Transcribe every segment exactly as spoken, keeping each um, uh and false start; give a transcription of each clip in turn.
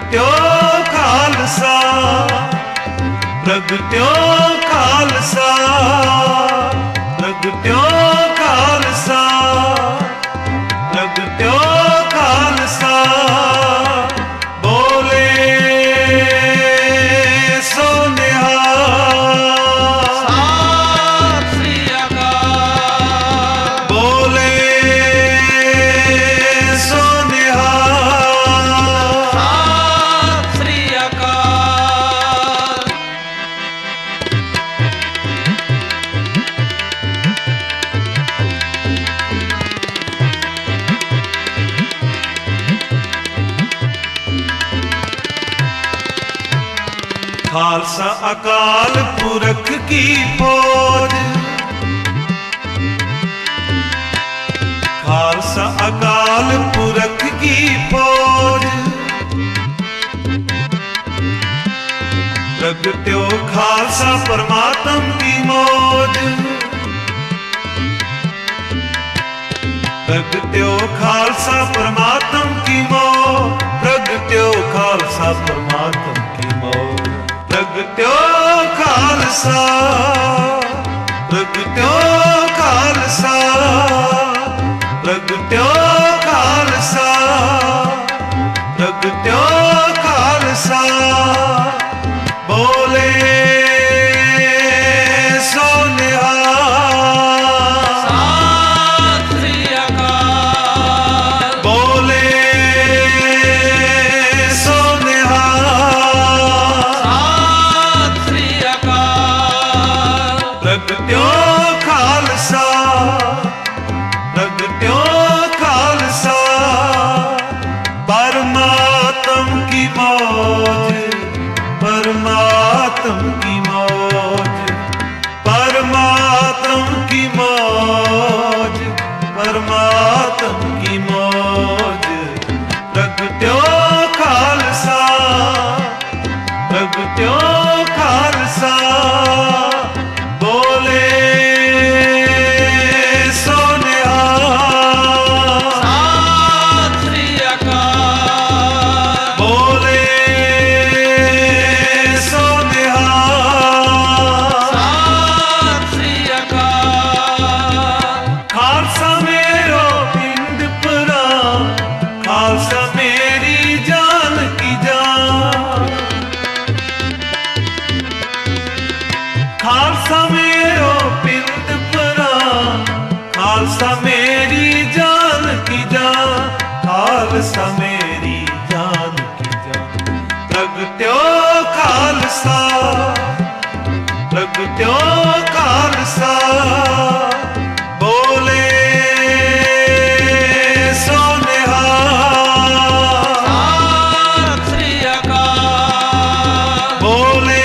प्रगट्यो खालसा, प्रगट्यो खालसा, प्रगट्यो खालसा, प्रगट्यो खालसा। बोले सो निहाल, सत श्री अकाल। बोले सो निहाल, सत श्री अकाल। खालसा अकाल पुरख की फौज, खालसा अकाल पुरख की फौज। प्रगट्यो खालसा परमात्म की मौज, प्रगट्यो खालसा परमात्म की मौज, प्रगट्यो खालसा परमात्म की मौज। प्रगट्यो खालसा, प्रगट्यो खालसा, प्रगट्यो खालसा, प्रगट्यो खालसा। बोले सो निहाल, सत श्री अकाल। बोले सो निहाल, सत श्री अकाल। प्रगट्यो खालसा, प्रगट्यो खालसा। परमात्म की मौज, परमात्म की मौज, परमात्म की मौज, परमात्म की मौज। प्रगट्यो खालसा, प्रगट्यो खालसा। बोले सो निहाल, सत श्री अकाल। बोले सो निहाल। सत श्री अकाल। खालसा मेरो पिंड परा, खालसा मेरी जान की जान। खालसा मेरो पिंड परा, खालसा मेरी जान की जान, खालसा मेरी जान की जान। प्रगट्यो खालसा, प्रगट्यो खालसा। बोले सो निहाल, सत श्री अकाल। बोले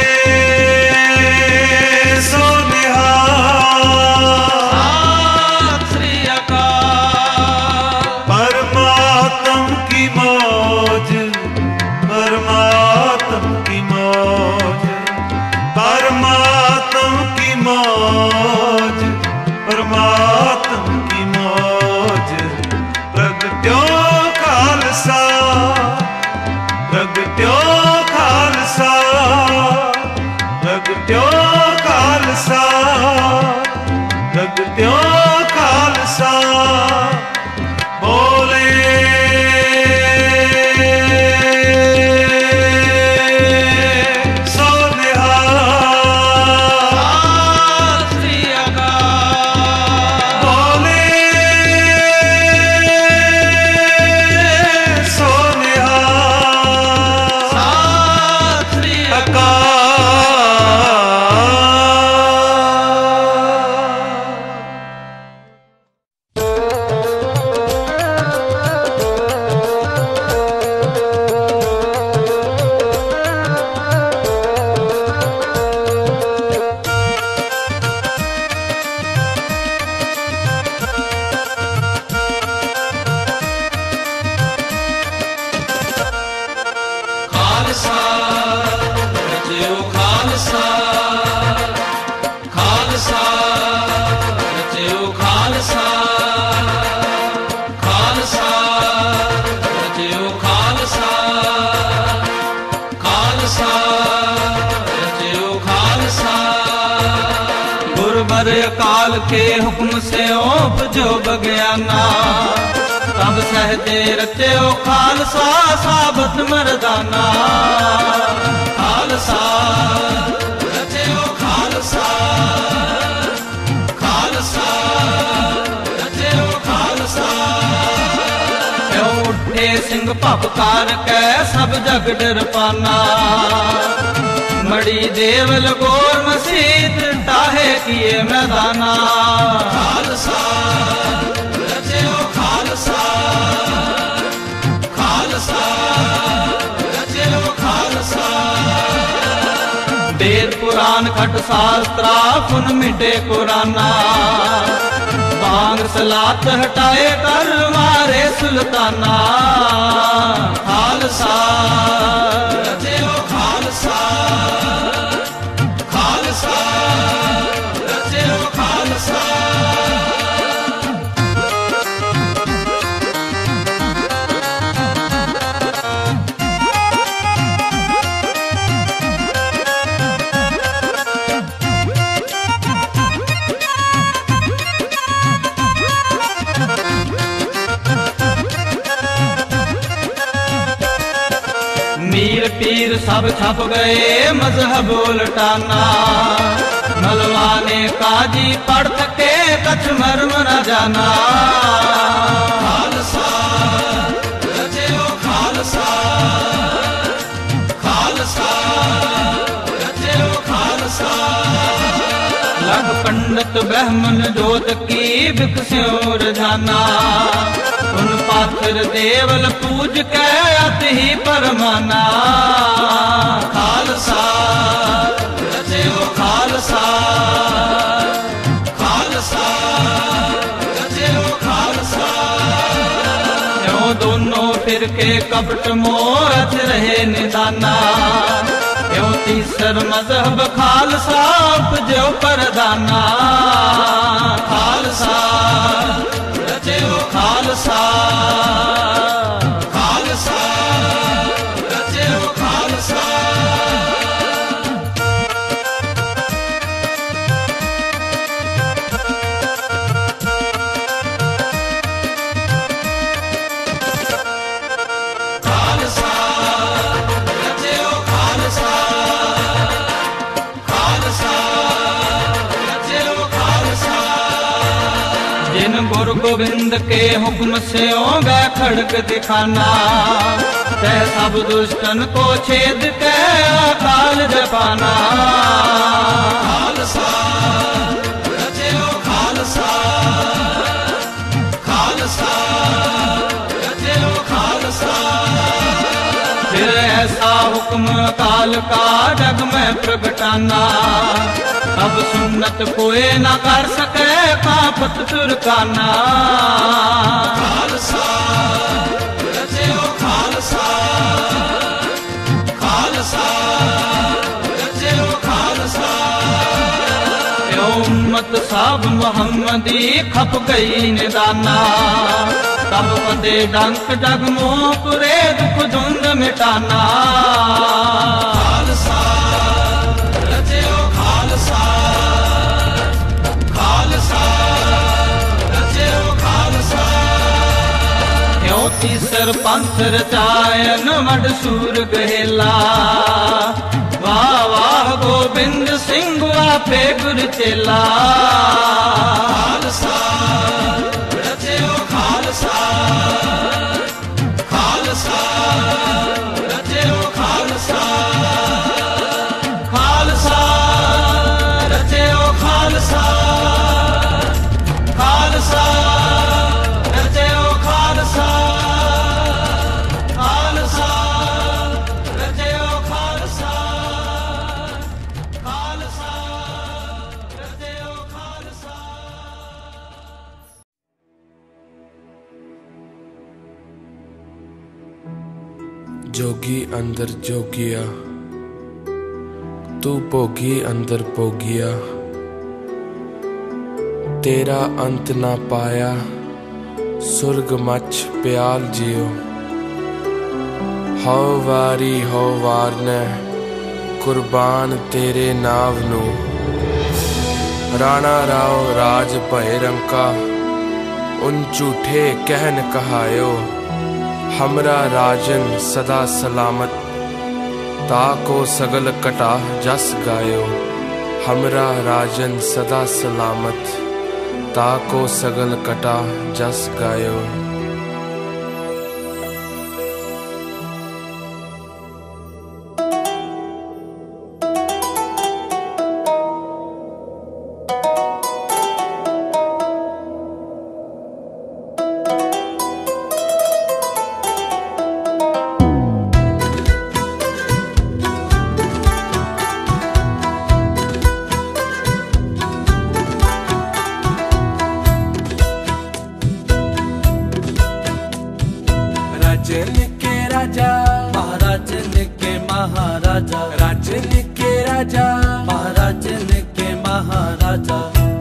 सो निहाल। सत श्री अकाल। परमात्म की मौज, परमात्म की मौज, परमात्म की मौज, परमात्म की मौज। प्रगट्यो खालसा, प्रगट्यो खालसा, प्रगट्यो खालसा, प्रगट्यो खालसा। बोले सो निहाल, सत श्री अकाल। बोले सो निहाल। सत श्री अकाल। खालसा रचियो खालसा, खालसा रचियो खालसा, खालसा रचियो खालसा। अकाल के हुक्म से ओप जो बज्ञाना, तब सहते रचो खालसा साबत मरदाना। खालसा रचो खालसा, खालसा रचो खालसा। क्यों उठे सिंह पपकार कै सब जग डर पाना, मड़ी देवल गोर मसीत ताहे किए मैदाना। खालसा रचो खालसा, खालसा रचो खालसा। वेद पुराण खट शास्त्रा फुन मिटे कुराना, बांग सलात हटाए कर मारे सुल्ताना। खालसा रचो खालसा, खालसा रचो खालसा। मीर पीर सब छप गए मजहब उलटाना, मलवाने काजी पढ़ सके कछ मर्म न जाना। खालसा रचो खालसा, खालसा रचो खालसा। लग पंडित ब्राह्मण जोत की बिकस्यों रझाना, उन पाथर देवल पूज के अति ही परमाना। खालसा रचो खालसा, खालसा रचो खालसा। क्यों दोनों फिर के कपट मोरत रहे निदाना, क्यों तीसर मजहब खालसा जो परदाना। खालसा रचो खालसा, खालसा रचो खालसा। खालसा रचो खालसा, खालसा रचो खालसा। जिन गुरु गोविंद के हुक्म से होगा खड़ग दिखाना, तै सब दुष्टन को छेद के अकाल जपाना। खालसा रचो खालसा, खालसा रचो खालसा। फिर ऐसा हुक्म काल का जग में प्रगटाना, अब सुन्नत कोई न कर सके कापत तुरकाना। खालसा रचो खालसा, खालसा रचो खालसा। उम्मत साब मोहम्मदी खप गई निदाना, तब पते डंक डगमो पुरे दुख धुंध मिटाना। खालसा रचो खालसा, खालसा रचो खालसा। क्यों तीसर पंथ रचायन मड सूर गहेला, वाह वाह गोविंद सिंह आपे गुर चेला। खालसा रचो खालसा, खालसा रचो खालसा। खालसा रचो खालसा, खालसा रचो खालसा, खालसा रचो खालसा, खालसा रचो खालसा। जोगी अंदर जोगिया, तू भोगी अंदर भोगिया, तेरा अंत ना पाया सुर्ग मच प्याल जियो। हो वारी हो वार ने कुर्बान तेरे नाव नू, राणा राव राज भय रंका उन झूठे कहन कहायो, हमरा राजन सदा सलामत ताको सगल कटा जस गायो। हमरा राजन सदा सलामत ताको सगल कटा जस गायो। राजन के राजा महाराजन के महाराजा, राजन के राजा महाराजन के महाराजा।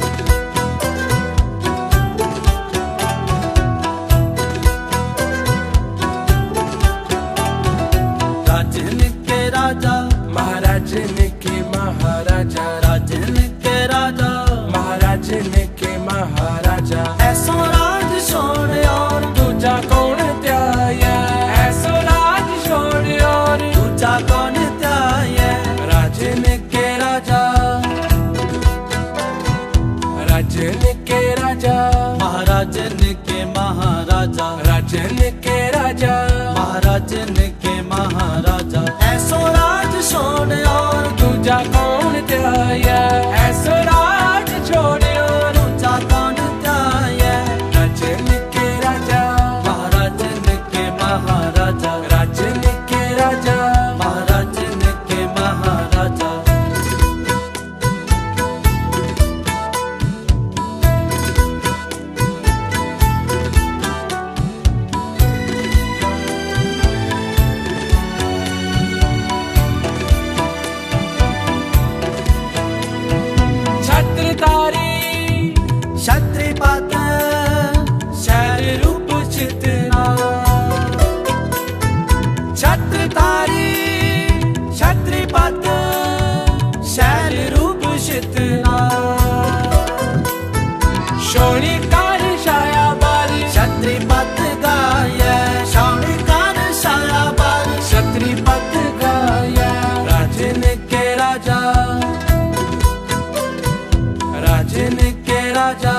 राजन के राजा महाराजन के महाराजा, राजन के राजा महाराजन के महाराजा। ऐसो राज सोने और दूजा कौन त्याया, ऐसो राज छोड़ और दूजा कौन त्याये। राजन के राजा राजन के राजा महाराजन के महाराजा, राजन के राजा महाराजन के महाराजा। ऐसो राज सोने और दूजा कौन त्याया, ऐसो राज छोड़ और दूजा कौन त्याये। राजन के राजा महाराजन के महाराजा, राजन के राजा महाराजन के महाराजा। छत्रधारी क्षत्रिपत शैल रूप चितना, छत्रधारी छत्रपत शैल रूप चितना। शोणिकार छाया बारी क्षत्रिपत गाये, शौनिकार साया बार। छत्रपत गाया। राजन के राजा राजन के राजा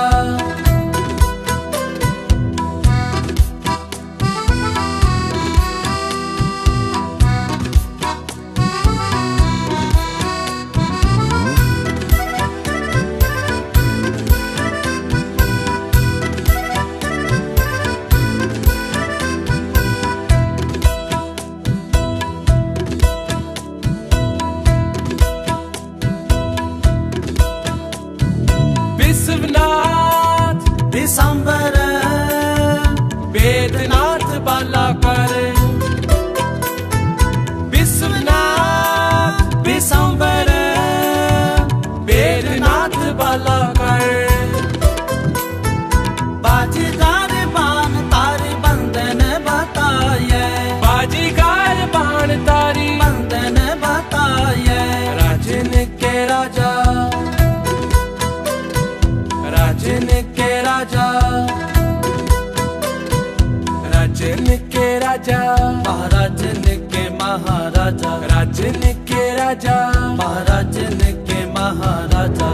विश्वनाथ दिसंबर वेदनाथ बाला कर, विश्वनाथ विश्वंबर वेदनाथ बाला कर। बाजीगार बाण तारे बंधन बताये, बाजीगार बाण तारी बंधन बताये। राजन के राजा राजन के राजा राजन के राजा महाराजन के महाराजा, राजन के राजा महाराजन के महाराजा।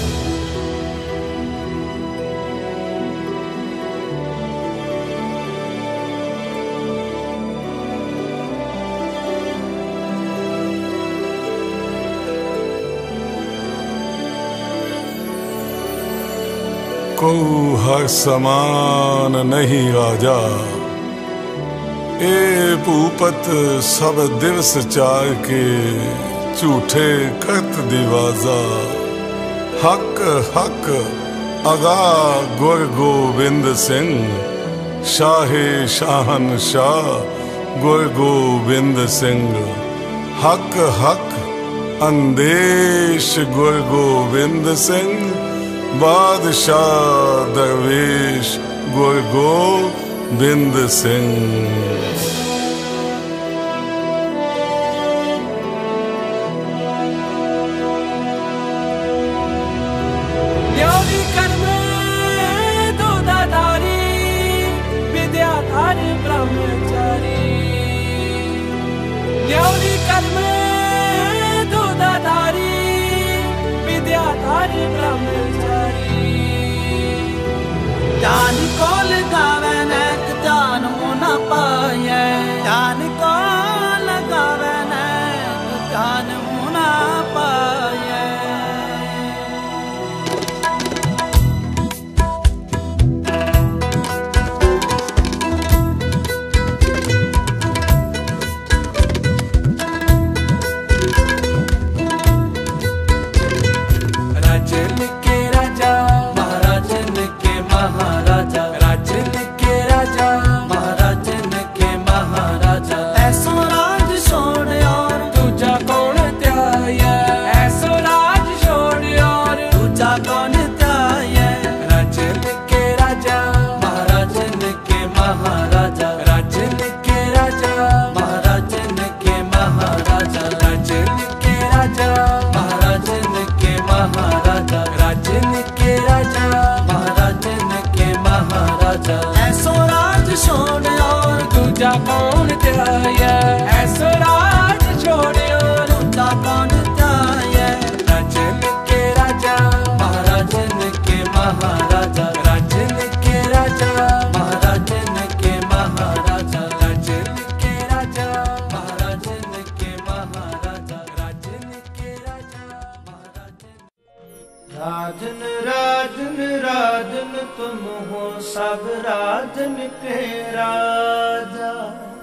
को हर समान नहीं राजा, ए भूपत सब दिवस चार के झूठे कत दिवाजा। हक हक अगा गुर गोविंद सिंह, शाहे शाहन शाह गुर गोविंद सिंह। हक हक अंदेश गुर गोविंद सिंह, बादशाह दरवेश गुर गोविंद सिंह। जान को लगावे नैक जान मुना पाए जान को लगावे नैक जान मुना पाए राजन के राजा महाराजन के महाराजा राजन के राजा महाराजन के महाराजा ऐसो राज छोड़ और दूजा कौन त्याया ऐसो राज छोड़ और दूजा कौन त्याया राजन के राजा महाराजन के महाराजा राजन के राजा महाराजन के महाराजा राजन के राजा महाराजन के महाराजा राजन के राजा महाराजन के महाराजा ऐसो राज छोड़ और दूजा कौन त्याया ऐसो राज छोड़ और दूजा कौन त्याया राजन के राजा महाराजन के महाराजा राजन के राजा महाराजन के महाराजा राजन के राजा महाराजन के महाराजा राजन के राजा महाराजन राजन राजन राजन तुम हो सब राजन के राजा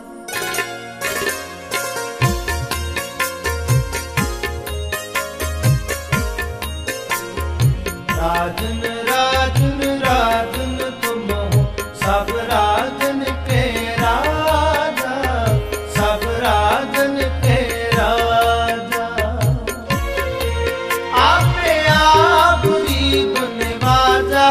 राजन राजन राजन तुम हो सब राजन के राजा सब राजन के राजा आपे आप गरीब निवाजा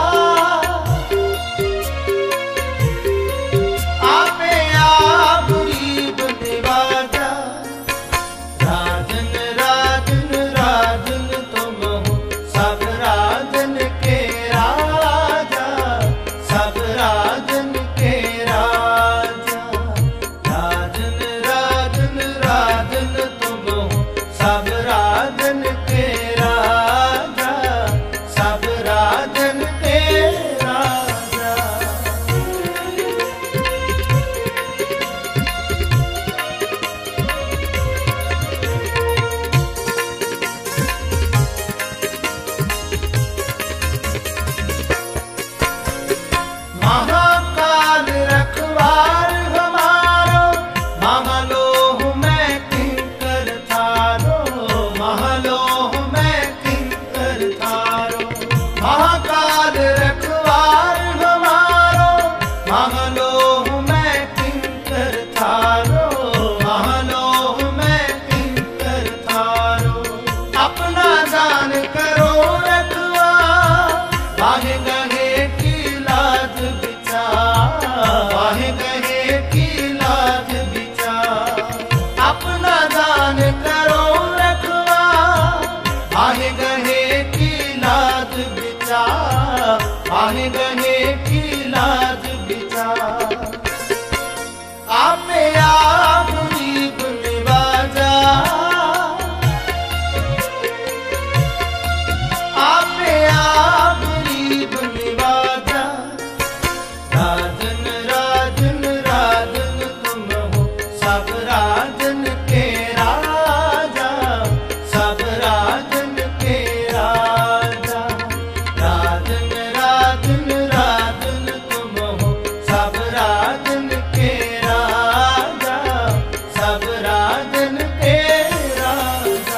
आपे आप गरीब निवाजा राजन राजन राजन तुम हो सब राजन के राजा सब राजन के राजा राजन राजन राजन तुम हो सब राजन के राजा सब राजन के राजा महाकाल रखवार हमारो महालोह में किंकर थारो महालोह में किंकर थारो महाकाल रखवार हमारो महालोह में किंकर थारो महालोह में किंकर थारो अपना दान करो रखवा वाहे गहे की लाज बिचा वाहे गहे की लाज बिचा अपना दान करो रखवा वाहे गहे की लाज बिचा वाहे गहे की लाज बिचा आपे आप गरीब निवाजा आपे आप गरीब निवाजा राजन राजन राजन तुम हो सब राजन के राजा सब राजन के राजा राजन राजन राजन तुम हो सब राजन के राजा सब राजन के राजा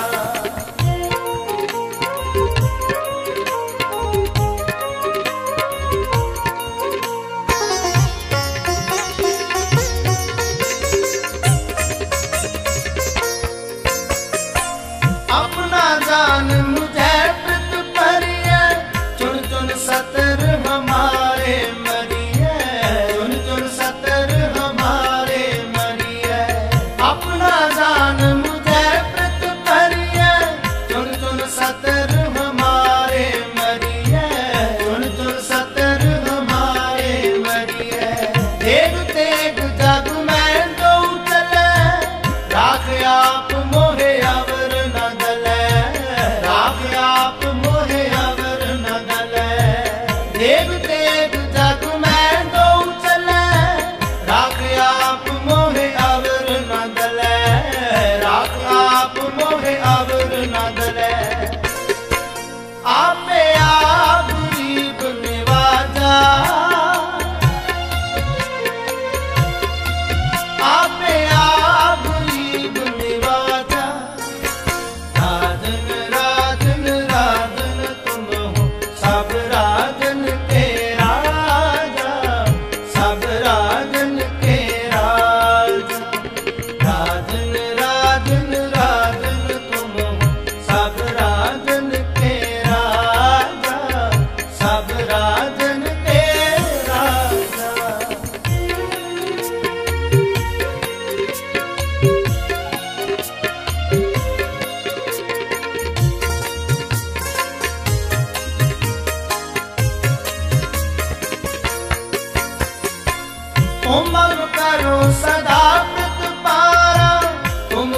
अपना जान मुझे प्रत परिए चुन चुन सतर हमारे मरिए चुन चुन सतर हमारे मरिए अपना जान मुझे प्रत परिए चुन चुन सतर हमारे मरिए चुन चुन सतर हमारे मरिए देख तेग जग में दो चले राख आप मोहे अवर न गले राख आप मोहे अवर न गले देव तेग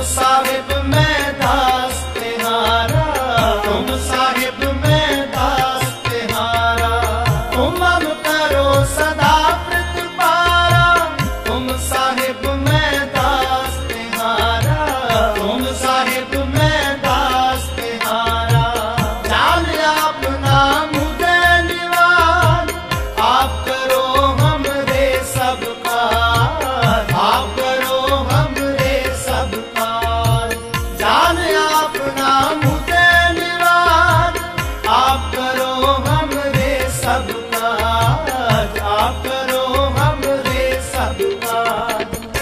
साहिब मैं दास तिहारा, तुम साहिब मैं दास तिहारा। उमम करो सदा प्रतिपारा, तुम साहिब मैं दास तिहारा, तुम साहिब मैं दास तिहारा। जान अपना मुझे निवार, आप करो हमरे सब कार, आप करो हमरे सब कार। जान अपना मुझे निवार, आप करो हमरे सब कार, आप करो हमरे सब कार।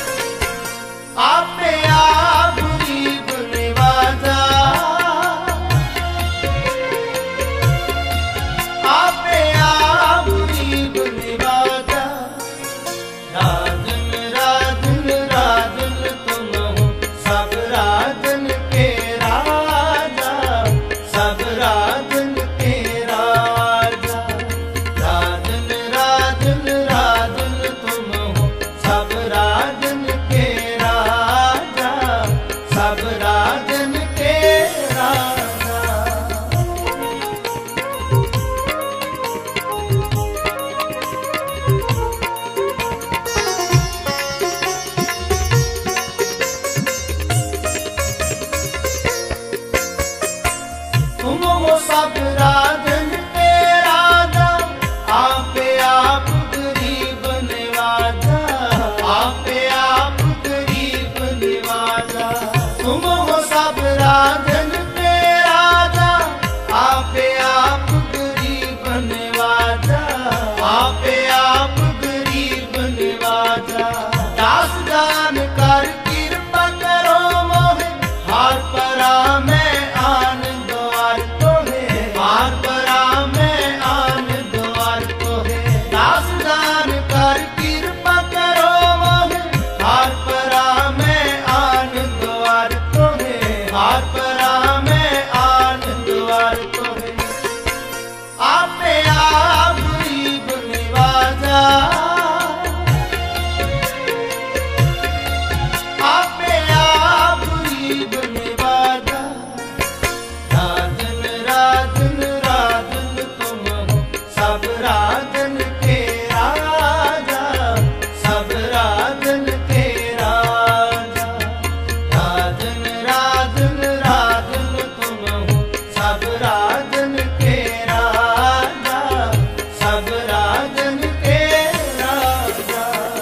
आपे आप गरीब निवाजा, आपे आप गरीब निवाजा। राजन राजन राजन तुम हो सब राजन के राजा, सब राजन के राजा। राजन राजन राजन तुम हो सब राजन के राजा, सब राजन के राजा। तुम हो सब राजन के राजा, आपे आप गरीब निवाजा, आपे आप गरीब निवाजा। तुम हो सब राजन के राजा, आपे आप गरीब निवाजा, आपे आप गरीब निवाजा। दास जान कर कृपा करो मोहे, हार परा मैं आन द्वार तोहे, हार परा मैं आन द्वार तोहे। दास जान कर कृपा करो मोहे, हार परा मैं आन द्वार तोहे, हार परा मैं आन द्वार तोहे। आपे आप गरीब निवाजा, आपे आप गरीब निवाजा। राजन राजन राजन तुम हो सब राजन के राजा, सब राजन के राजा। राजन राजन राजन तुम हो सब राजन के राजा, सब राजन के राजा।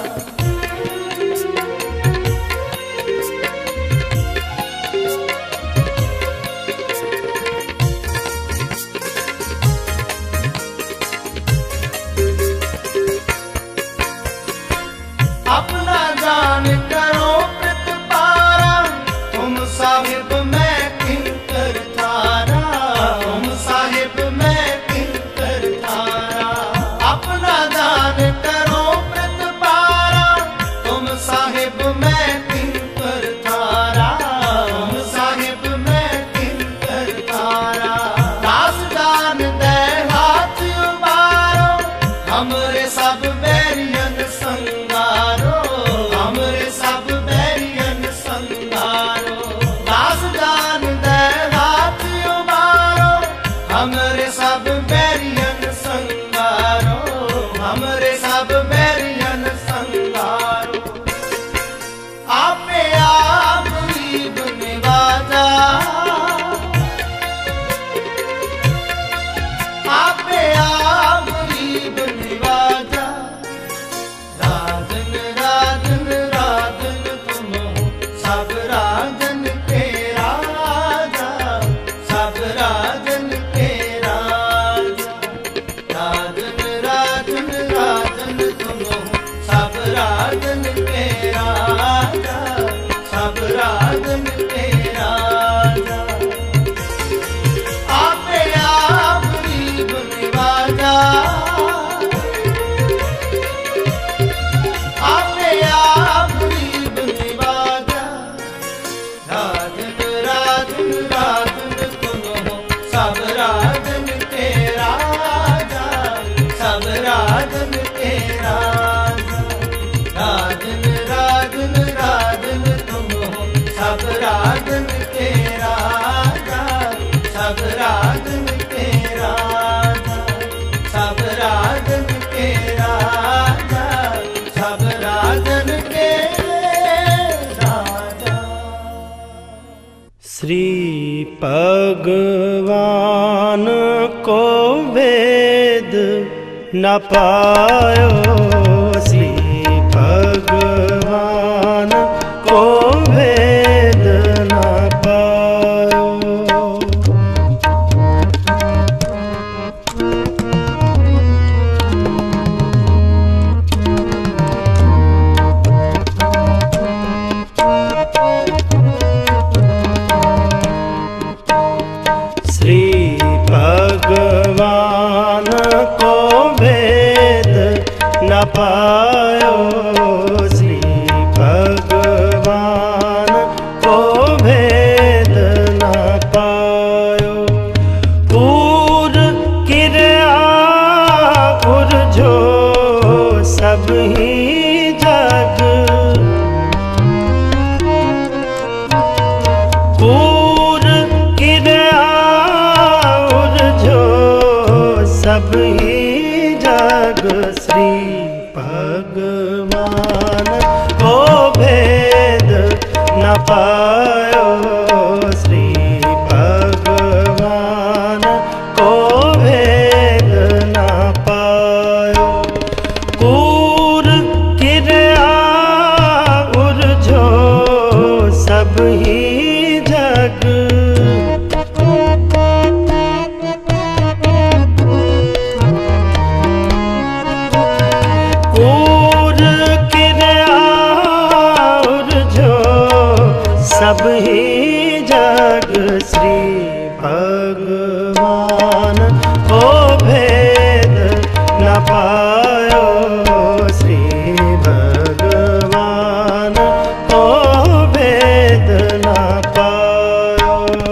अपना जान करो प्रतिपारा, तुम साहिब मैं किंकर थारा, तुम साहिब मैं किंकर थारा। अपना जान करो प्रतिपारा, तुम साहिब मैं किंकर थारा, तुम साहिब मैं किंकर थारा। दास जान दे हाथ उबारो, हमरे सब बैरियन संगारो, हमरे सब बैरियन संगारो। दास जान दे हाथ उबारो, हमरे सब बैरियन संगारो, हमरे सब बैरियन संगारो। आपे आप गरीब निवाजा, आपे आप गरीब निवाजा। राजन राजन राजन तुम हो सब राजन के राजा, सब राजन के राजा। राजन राजन राजन तुम हो सब राजन के राजा, सब राजन के राजा। आपे आप गरीब निवाजा, आपे आप गरीब निवाजा। राजन राजन राजन तुम हो सब राजन के राजा, सब राजन के राजा। राजन राजन राजन तुम हो सब राजन श्री भगवान को वेद न पायो, श्री भगवान को वेद न पायो। श्री भगवान को वेद न पायो, श्री भगवान को वेद न पायो। पूर किरया उर जो सब ही जग, पूर किरया उर जो सब ही जग, श्री भगवान को भेद न पायो, श्री भगवान को भेद न पायो। पूर किरया उर जो सब ही जग, पूर किरया उर जो सब ही जग, श्री भगवान को भेद न पायो, श्री भगवान को भेद न पायो।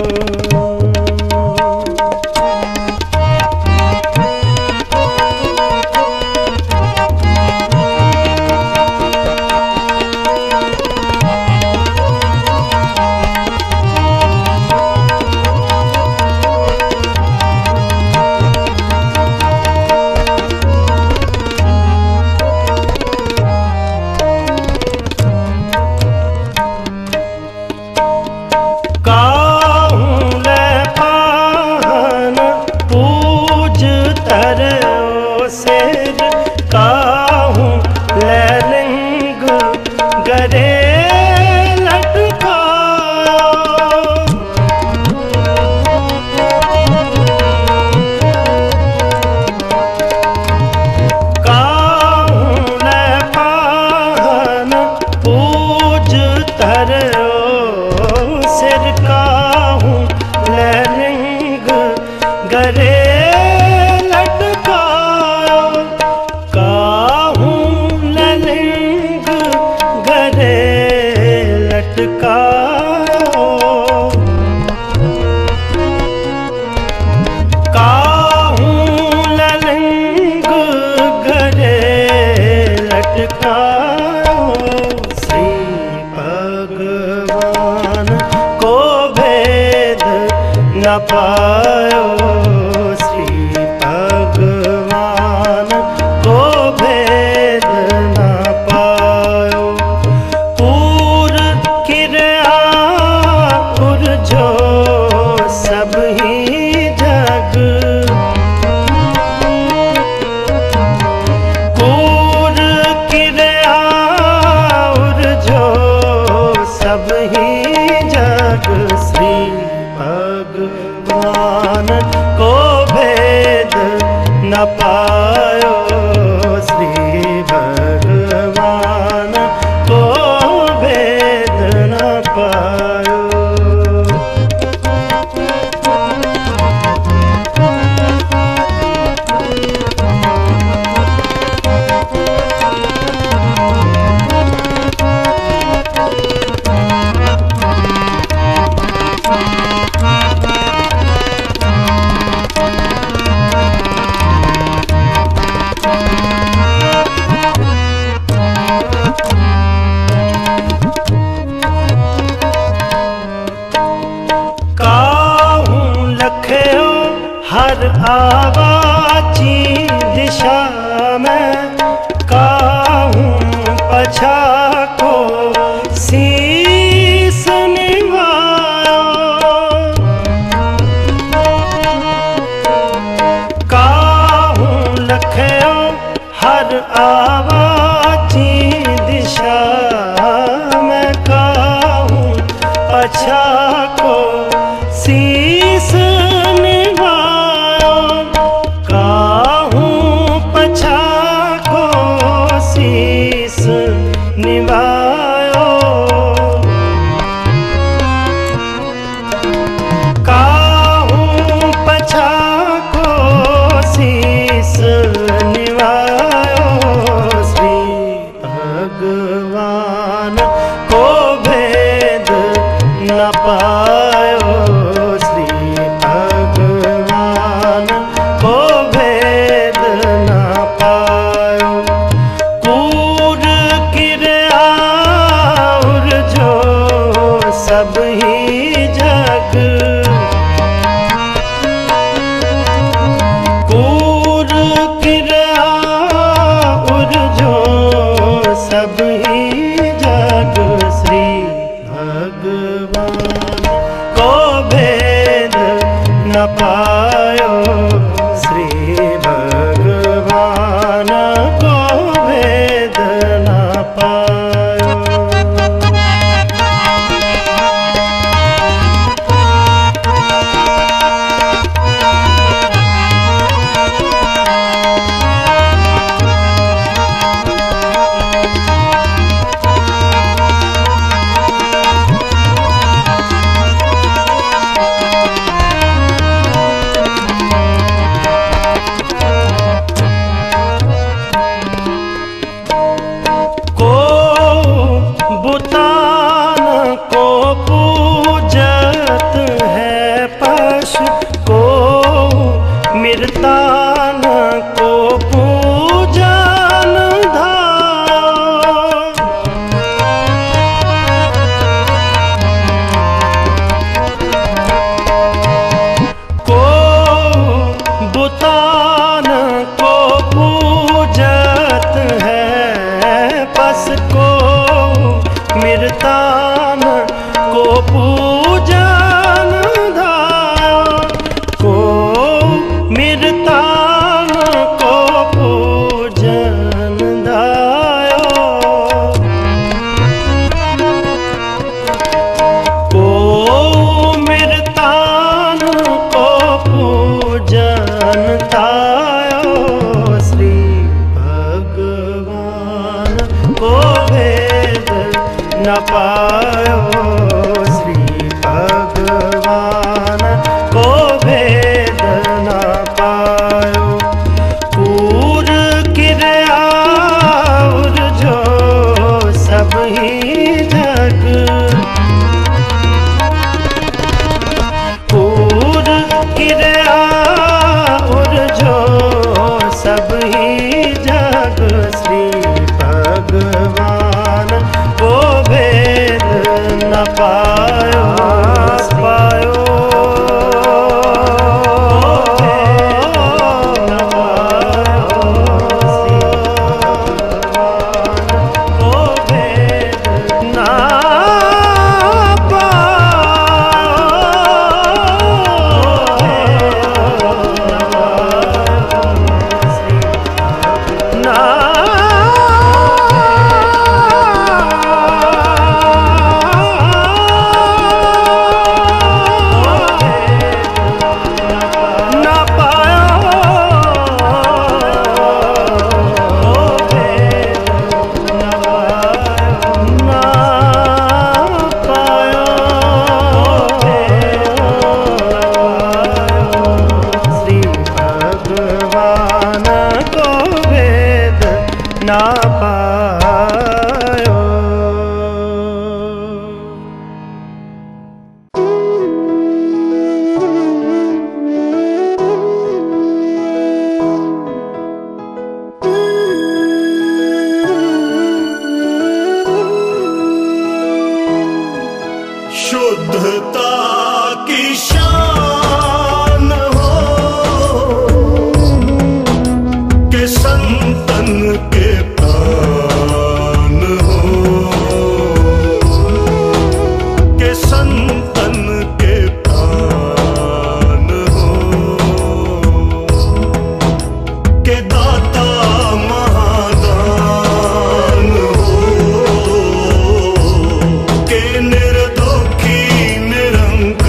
काहूं ले पाहन पूज तरयो सिर, काहूं ले लिंग गरे लटकायो। काहूं ले पाहन पूज तरयो सिर, काहूं ले लिंग गरे लटकायो। काहूं ले लिंग गरे लटकायो। काहूं ले लिंग गरे लटकायो, श्री भगवान को भेद न पायो, श्री भगवान को भेद न पायो। पूर किरया उर जो सब ही जग, पूर किरया उर जो सब ही जग, श्री भगवान को भेद न पायो, श्री भगवान को भेद न पायो। हर आवाची दिशा में काहूं पछा को शीस निभायो। को शीस निभायो, काहूँ पछा को शीस निभायो, काहूँ पछा को शीस निभायो। श्री भगवान को भेद न पायो, श्री भगवान को भेद न पायो। कूर किरया और जो सब ही जग, कूर किरया और जो सब ही जग, श्री भगवान को भेद न पायो, श्री भगवान को भेद न पायो। को बुतान को पूजत है पशु, को मृतान को पूजन धायो, को बुतान को पूजत है पस, को मृतान को पूजन धायो, को मृतान को पूजन धायो, को मृतान को पूजन धायो। श्री भगवान को भेद न पायो, श्री भगवान को भेद न पायो। कूर किरया और जो सब ही जग, कूर किरया और जो सब ही जग, श्री भगवान को भेद न पायो, पायो न पायो, श्री भगवान को भेद न ना पायो। शुद्धता की शान हो के संतन के प्राण हो, के संतन के प्राण हो, के दाता महादान हो, के निर्दोषी निरंकार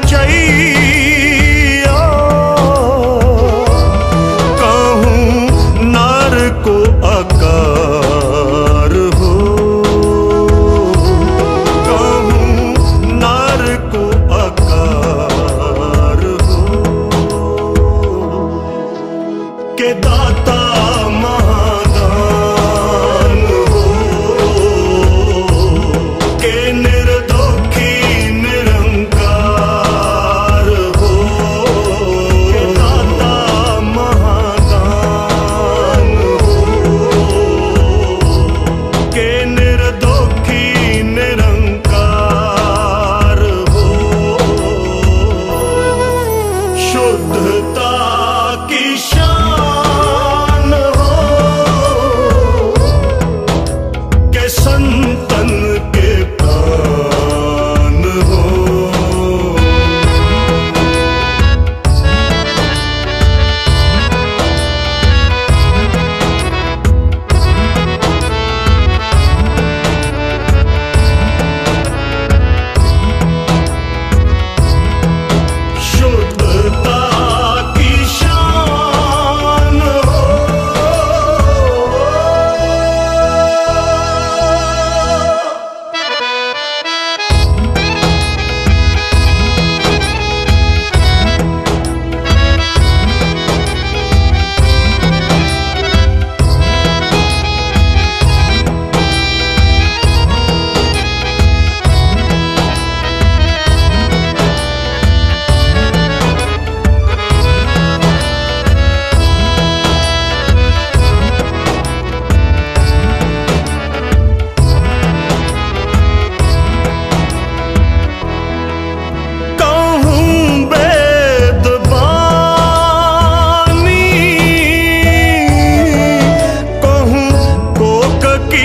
रचैया, कहूँ नर को आकार हो, कहूँ नर को आकार हो, के दाता महादान हो, के निर्दोखी निरंकार हो, के दाता महादान हो, के निर्दोखी निरंकार हो, शुद्धता की शान हो, के संतन के प्राण हो। शुद्धता की शान हो, कहूँ वेद बानी, कहूँ कोक की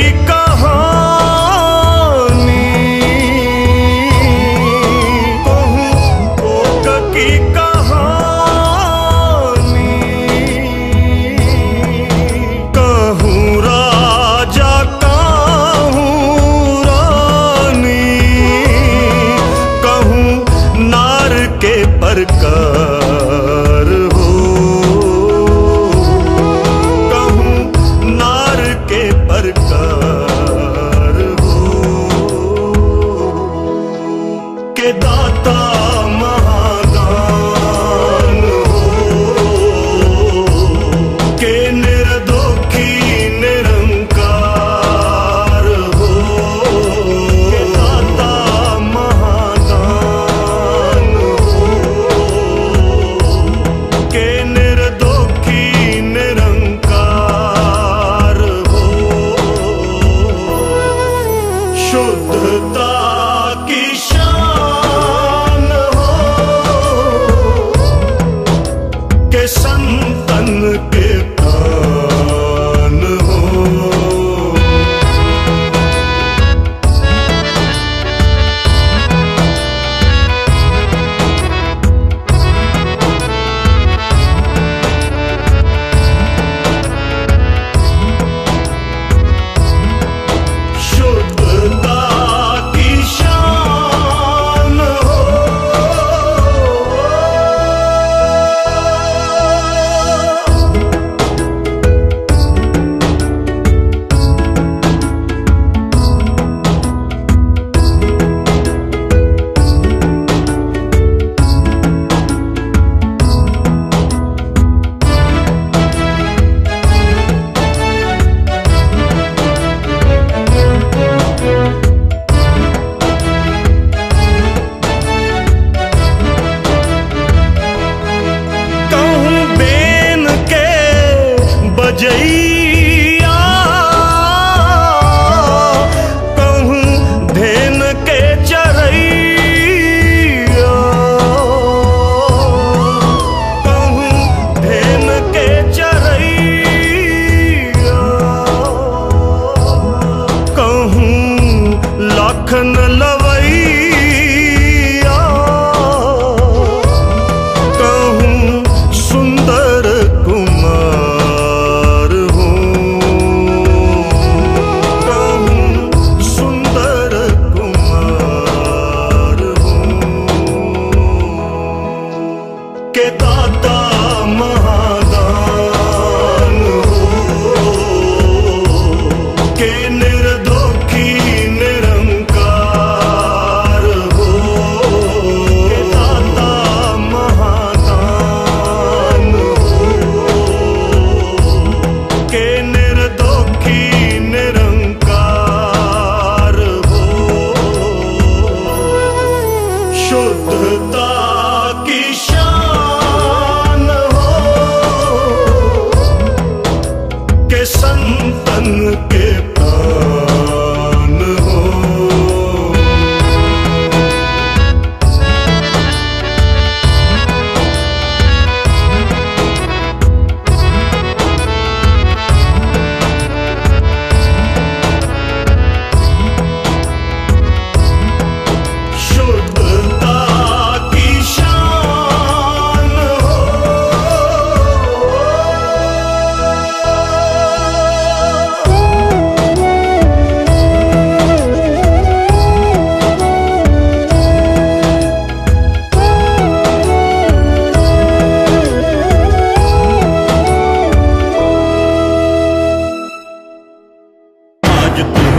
कहानी, कहूँ कोक की कहानी, कहूँ राजा कहूँ रानी, कहूँ नार के प्रकार हो, कहूँ नार के प्रकार हो, के दाता महादान हो, के निर्दोखी निरंकार हो, के दाता महादान हो, के निर्दोखी निरंकार हो, शुद्धता की शान हो, के संतन के प्राण हो। शुद्धता की शान हो, कहूँ बेन के बजैया, कहूँ धेन के चरैया, कहूँ धेन के चरैया, कहूँ लखन लवैया, कहूँ सुंदर कुमार हूँ, कहूँ सुंदर कुमार हूँ,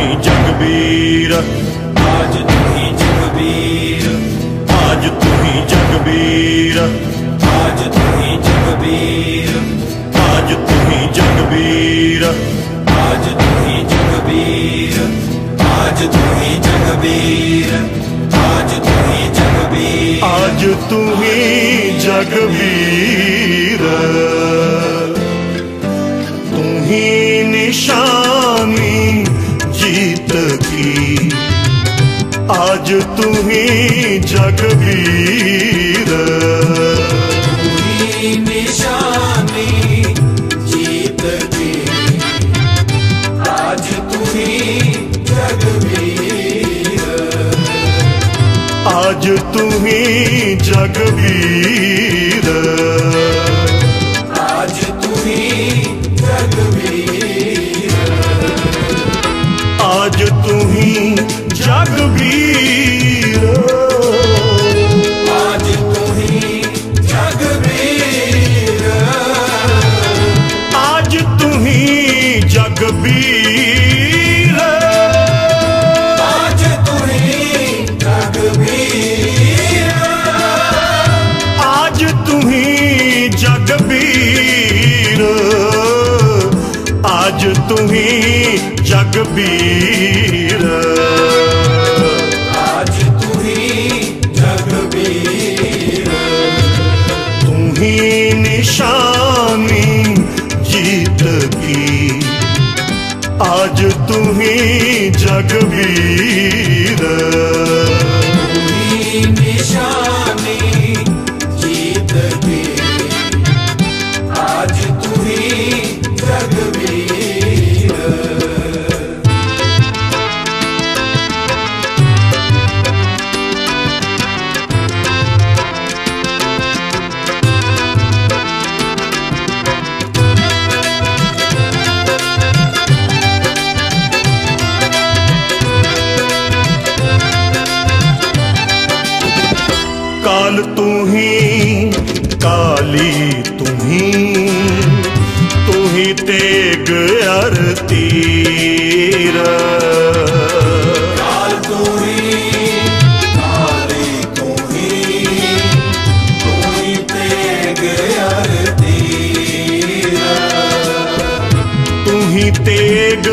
ही जगबीर, आज तू ही जगबीर, आज तू ही जगबीर, आज तू ही जगबीर, आज तू ही जगबीर, आज तू ही जगबीर, आज तू ही जगबीर, आज तू ही जगबीर, आज तू ही जगबीर, तू ही निशानी जीत की, आज तू ही जगबीर, तू ही निशानी जीत की, आज तू ही जगबीर, आज तू ही जगबीर, आज तू ही जगबीर, आज तू ही जगबीर, आज तू ही जगबीर, आज तू ही जगबीर, आज तू ही जगबीर, आज तू ही जगबीर, आज तू ही जगबीर, आज तू ही जगबीर, तू ही निशानी जीत की, आज तू ही जगबीर, तू ही निशानी जीत की, आज तू ही जगबीर, काल तू ही काली तू ही, तू ही तेग अरतीर, काल तू ही काली तू ही, तू ही तेग अरतीर, तू ही तेग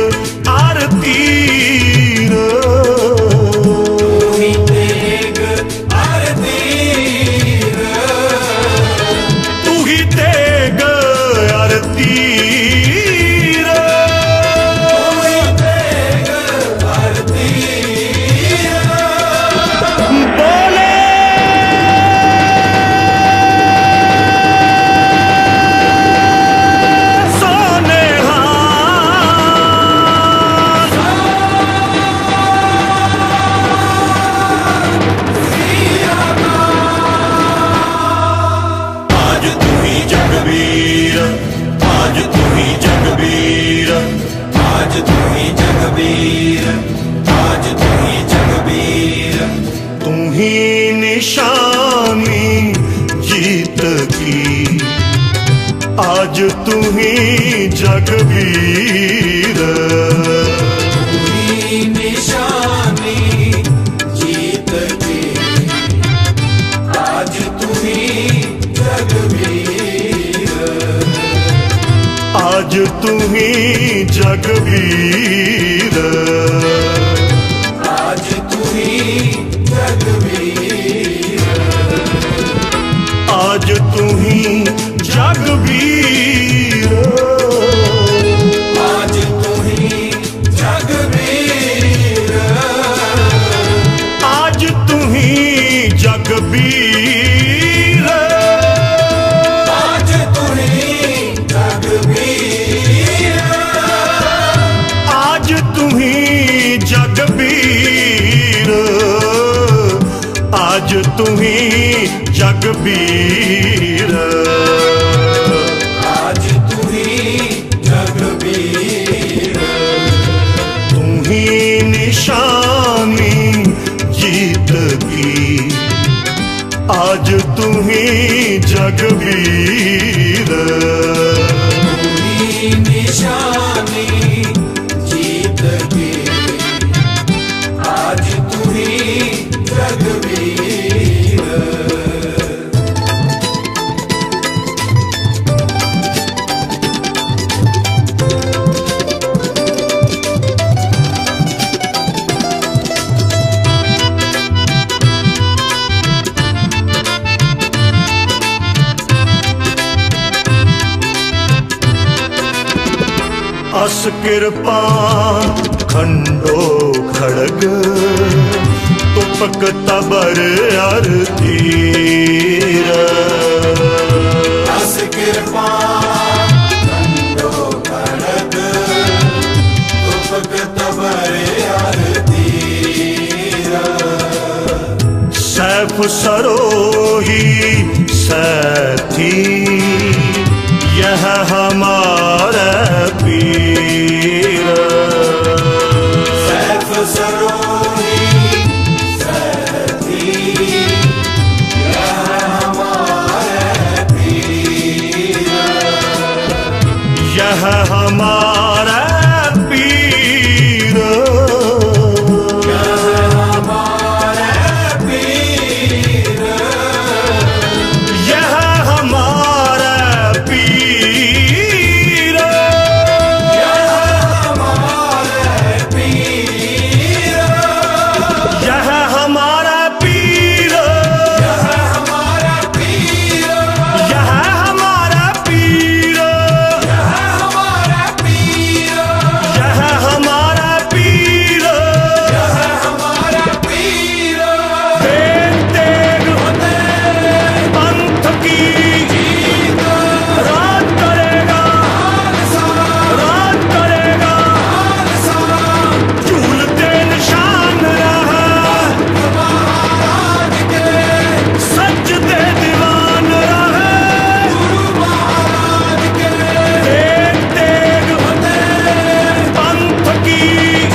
आरतीर, तू ही तेग अरतीर, तू ही तेग आरतीर, तू ही तेग अरतीर, बोले सोने आज तू ही जगबीर, आज तू ही जगबीर, आज तू ही जगबीर, आज तू ही जगबीर, तू ही निशानी जीत की, आज तू ही जगबीर, तू ही निशानी जीत की, आज तू ही जगबीर, आज तू ही जगबीर, आज तू ही जगबीर, आज तू ही जगबीर, आज तू ही जगबीर, आज तू ही जगबीर, आज तू ही जगबीर, आज तू ही जगबीर, आज तू ही जगबीर, आज तू ही जगबीर, तू ही निशानी जीत की, आज तू ही जगबीर, तू ही निशानी जीत की, पास कृपान खंडो खड़ग तुपक तबर अर तीर पास कृपान खंडो खड़ग तुपक तबर अर तीर सैफ सरोही सैथी यह हमारा पीर सैफ सरोही सैथी यह हमारा पीर यह हमारा पीर यह हमारा पीर यह हमारा पीर यह हमारा पीर यह हमारा पीर यह हमारा पीर यह हमारा पीर यह हमारा पीर यह हमारा पीर यह हमारा पीर तेग पंथ की रात करेगा रात करेगा झूलते निशान रहा महाराज के सजदे दीवान रहे महाराज के तेग तेग पंथ की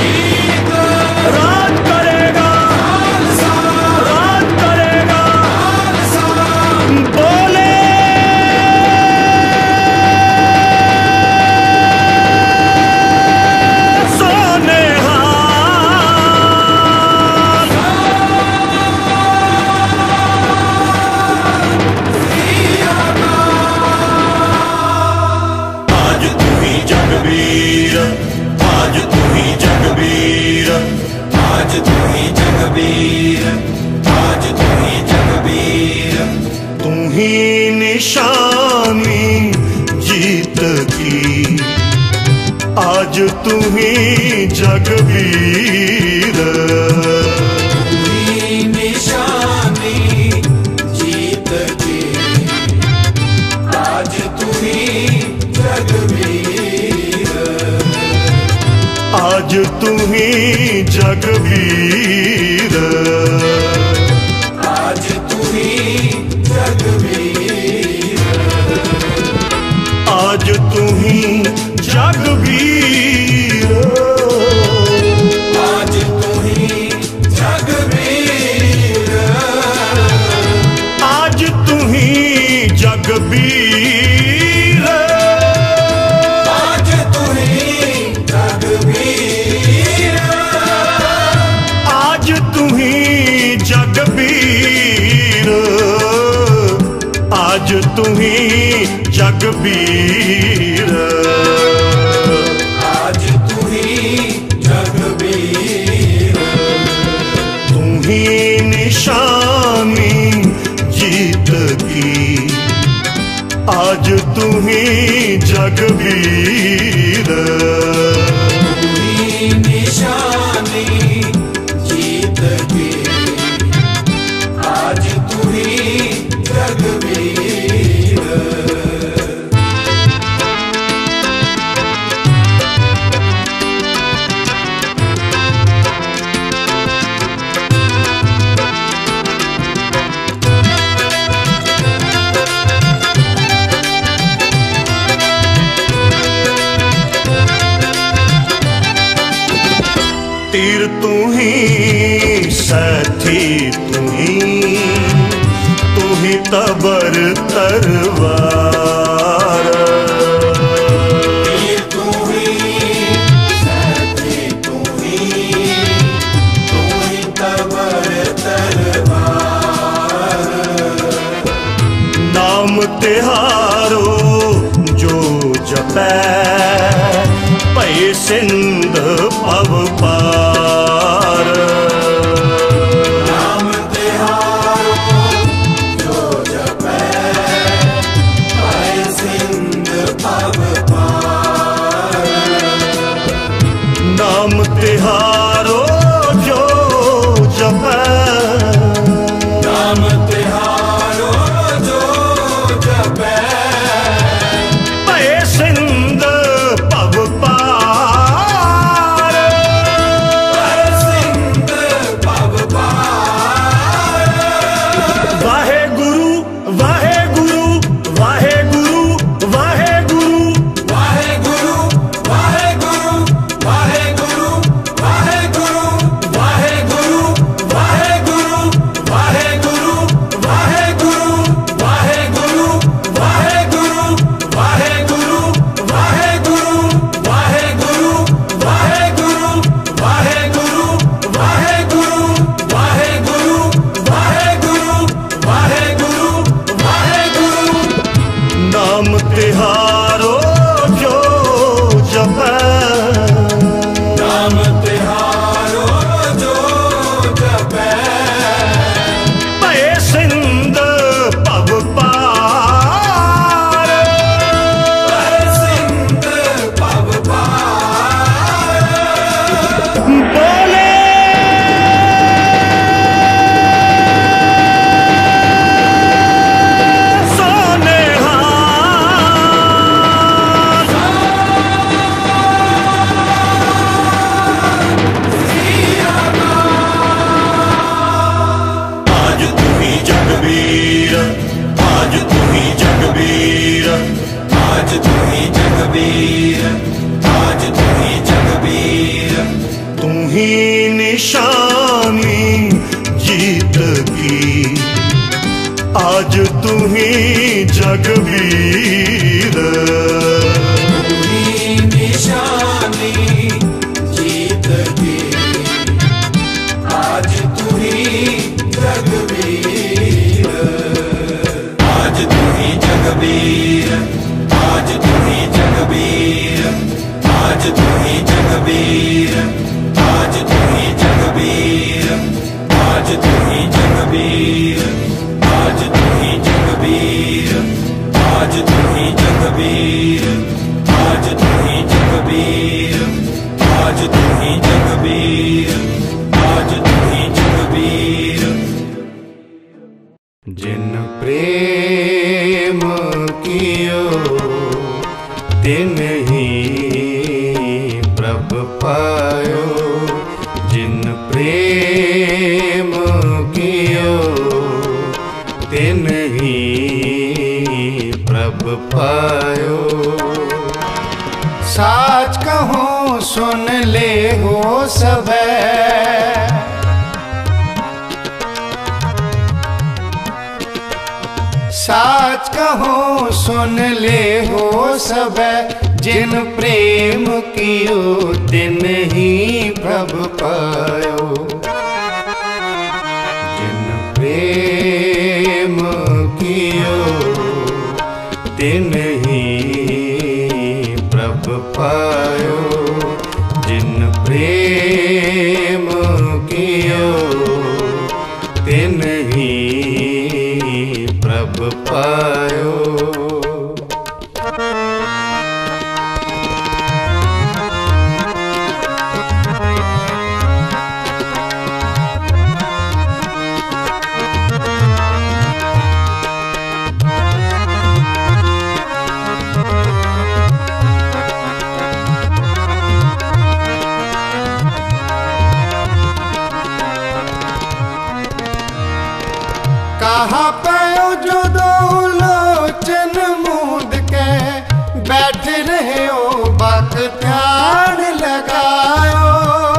रात करेगा रात करेगा बोले सोने आज तू ही जगबीर आज तू ही जगबीर आज तू ही जगबीर आज तू ही जगबीर तू ही निशानी जीत की आज तू ही जगबीर की निशानी जीत की आज तू ही जगबीर आज तू ही जगबीर आज तू ही जगबीर आज तू ही जगबीर आज तू ही जगबीर आज तू ही जगबीर आज तू ही जगबीर आज तू ही जगबीर आज तू ही जगबीर आज तू ही जगबीर तू ही निशानी जीत की आज तू ही जगबीर की निशानी जीत की आज तू ही जगबीर तीर तू ही साथी तू ही तू ही तबर तरवार तीर तू ही साथी तू ही तू ही तबर तलवार नाम तिहारो जो जपै पै सिंध पव पार नाम तिहारो जो जपै पै सिंध पव पार ही निशानी जीत की, आज तू ही जगवीर। तू ही निशानी जीत की, आज तू ही जगवीर। आज तू ही जगवीर, आज तू ही जगवीर, आज तू ही जगवीर, आज तू ही जगवीर, आज तू ही जगवीर, आज तू ही जगवीर, आज तू ही जगवीर, आज तू ही जगवीर, आज तू ही जगवीर, आज तू ही जगवीर। जिन प्रेम कियो तिन ही प्रभ पायो, जिन प्रेम कियो तिन ही प्रभ पायो। साच कहूँ सुन ले हो सबे, साच कहूँ सुन ले हो सबे, जिन प्रेम कियो तिन ही प्रभ पायो। जिन प्रेम कियो तिन ही प्रभ पायो, जिन प्रेम कियो तिन ही प्रभ पायो। कहा पायो जो दो लोचन मूंद के, बैठ रहे हो बात ध्यान लगायो।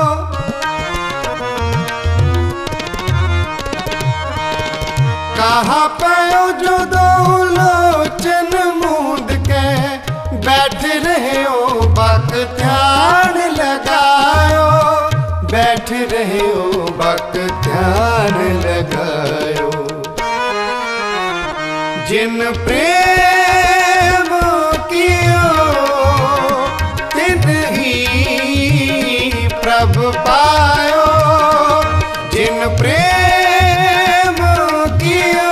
कहा पायो जो दो लोचन मूंद के, बैठ रहे हो बात ध्यान लगायो। बैठ रहे हो बात ध्यान लगायो। जिन प्रेम कियो तिन ही प्रभ पायो, जिन प्रेम कियो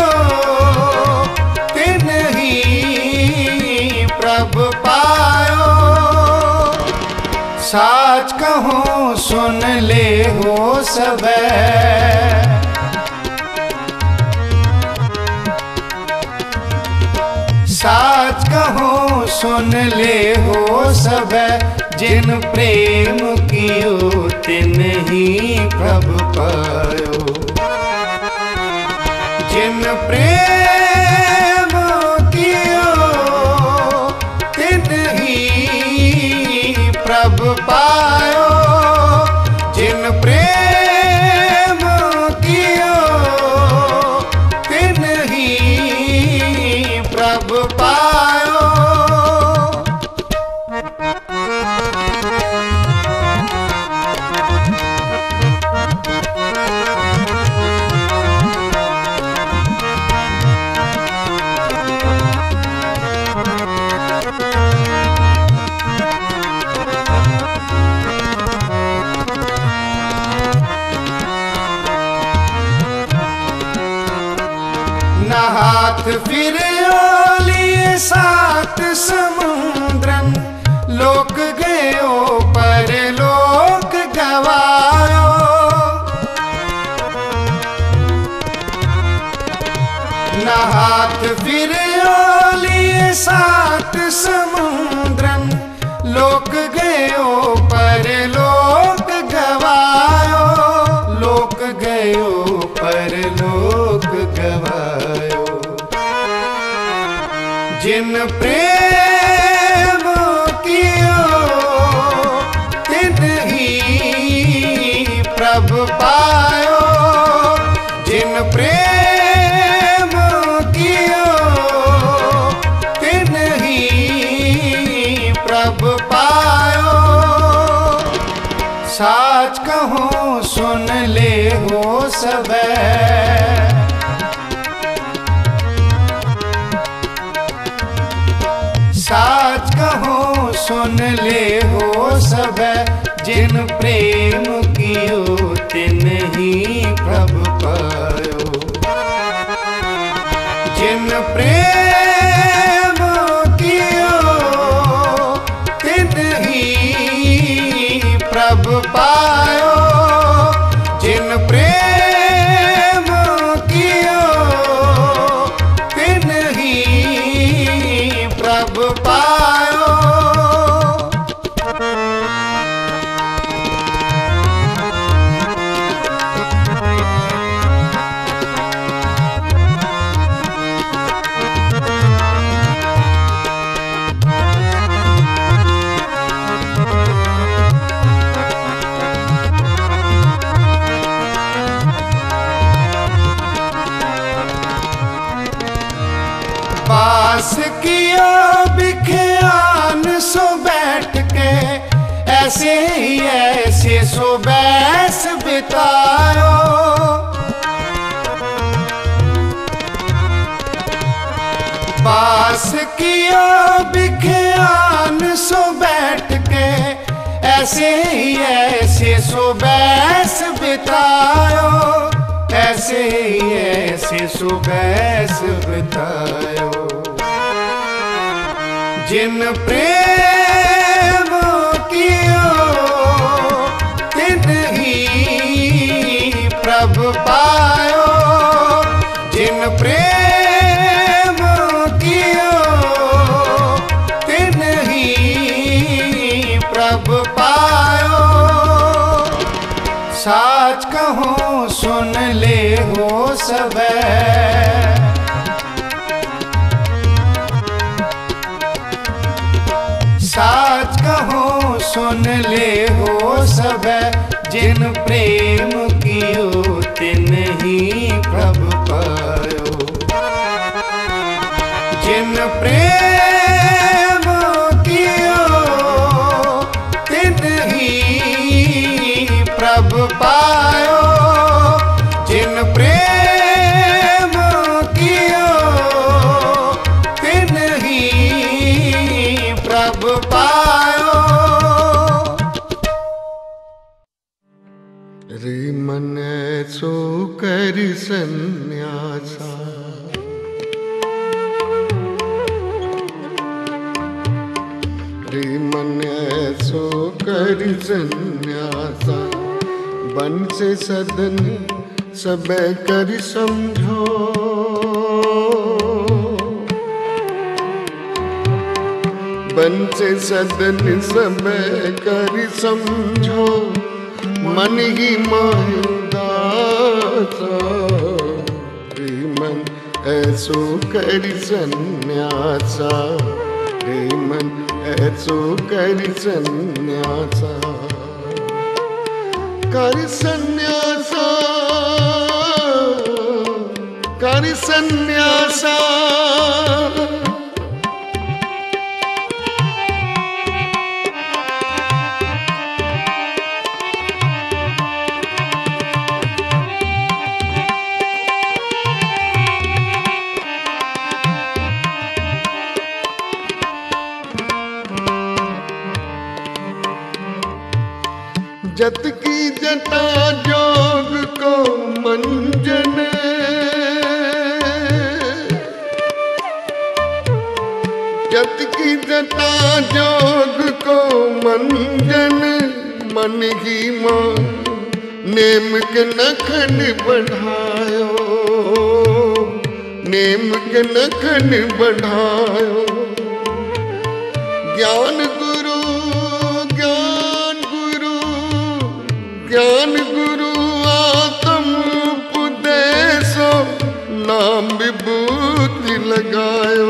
तिन ही प्रभ पायो। साच कहूँ सुन ले हो सबे, साच कहूँ सुन ले हो सबे, जिन प्रेम कियो तिन ही प्रभ पायो। जिन प्रेम कियो तिन ही प्रभ पायो, जिन प्रेम कियो तिन ही प्रभ पायो। न हाथ फिर लिए सात समुद्रन, लोक गयो पर लोक गवायो। न हाथ फिर लिए सात समुद्रन, लोक गयो पर लोक गवायो। लोक गयो पर लोक गवायो। जिन प्रेम कियो तिन ही प्रभु पायो, जिन प्रेम कियो तिन ही प्रभु पायो। साच कहूँ सुन ले हो सबे, साच कहूँ सुन ले हो सबे, जिन प्रेम कियो तिन ही प्रभु पायो। जिन प्रेम कियो तिन ही प्रभु पायो, जिन प्रेम कियो तिन ही प्रभु पायो। पास किया बिख्यान सो बैठ के, ऐसे ही ऐसे सो बैस बितायो। पास किया बिख्यान सो बैठ के, ऐसे ही ऐसे सो बैस बितायो। ऐसे ही ऐसे सो बैस बितायो। जिन प्रेम कियो तिन ही प्रभु पायो, जिन प्रेम कियो तिन ही प्रभु पायो। साच कहूँ सुन ले हो सबे, साच कहूँ सुन ले हो सबे, जिन प्रेम कियो तिन ही प्रभु पायो। जिन प्रेम कियो तिन ही प्रभु पायो, जिन प्रेम कियो तिन ही प्रभु पायो। रे मन सो कर सन्यासा, रे मन सो कर सन्यासा, बन से सदन सब कर समझो। बन से सदन सब कर समझो, मन ही मायुदासा। रे मन ऐसो कर सन्यासा, रे मन ऐसो कर सन्यासा। कर सन्यासा, कर सन्यासा। जत की जटा जोग को मंजन, जत की जटा जोग को मंजन। मन ही मां नेम के नखन बढ़ायो, नेम के नखन बढ़ायो। ज्ञान गुरु ज्ञान गुरु ज्ञान गुरु आत्म उपदेशो, नाम विभूति लगायो,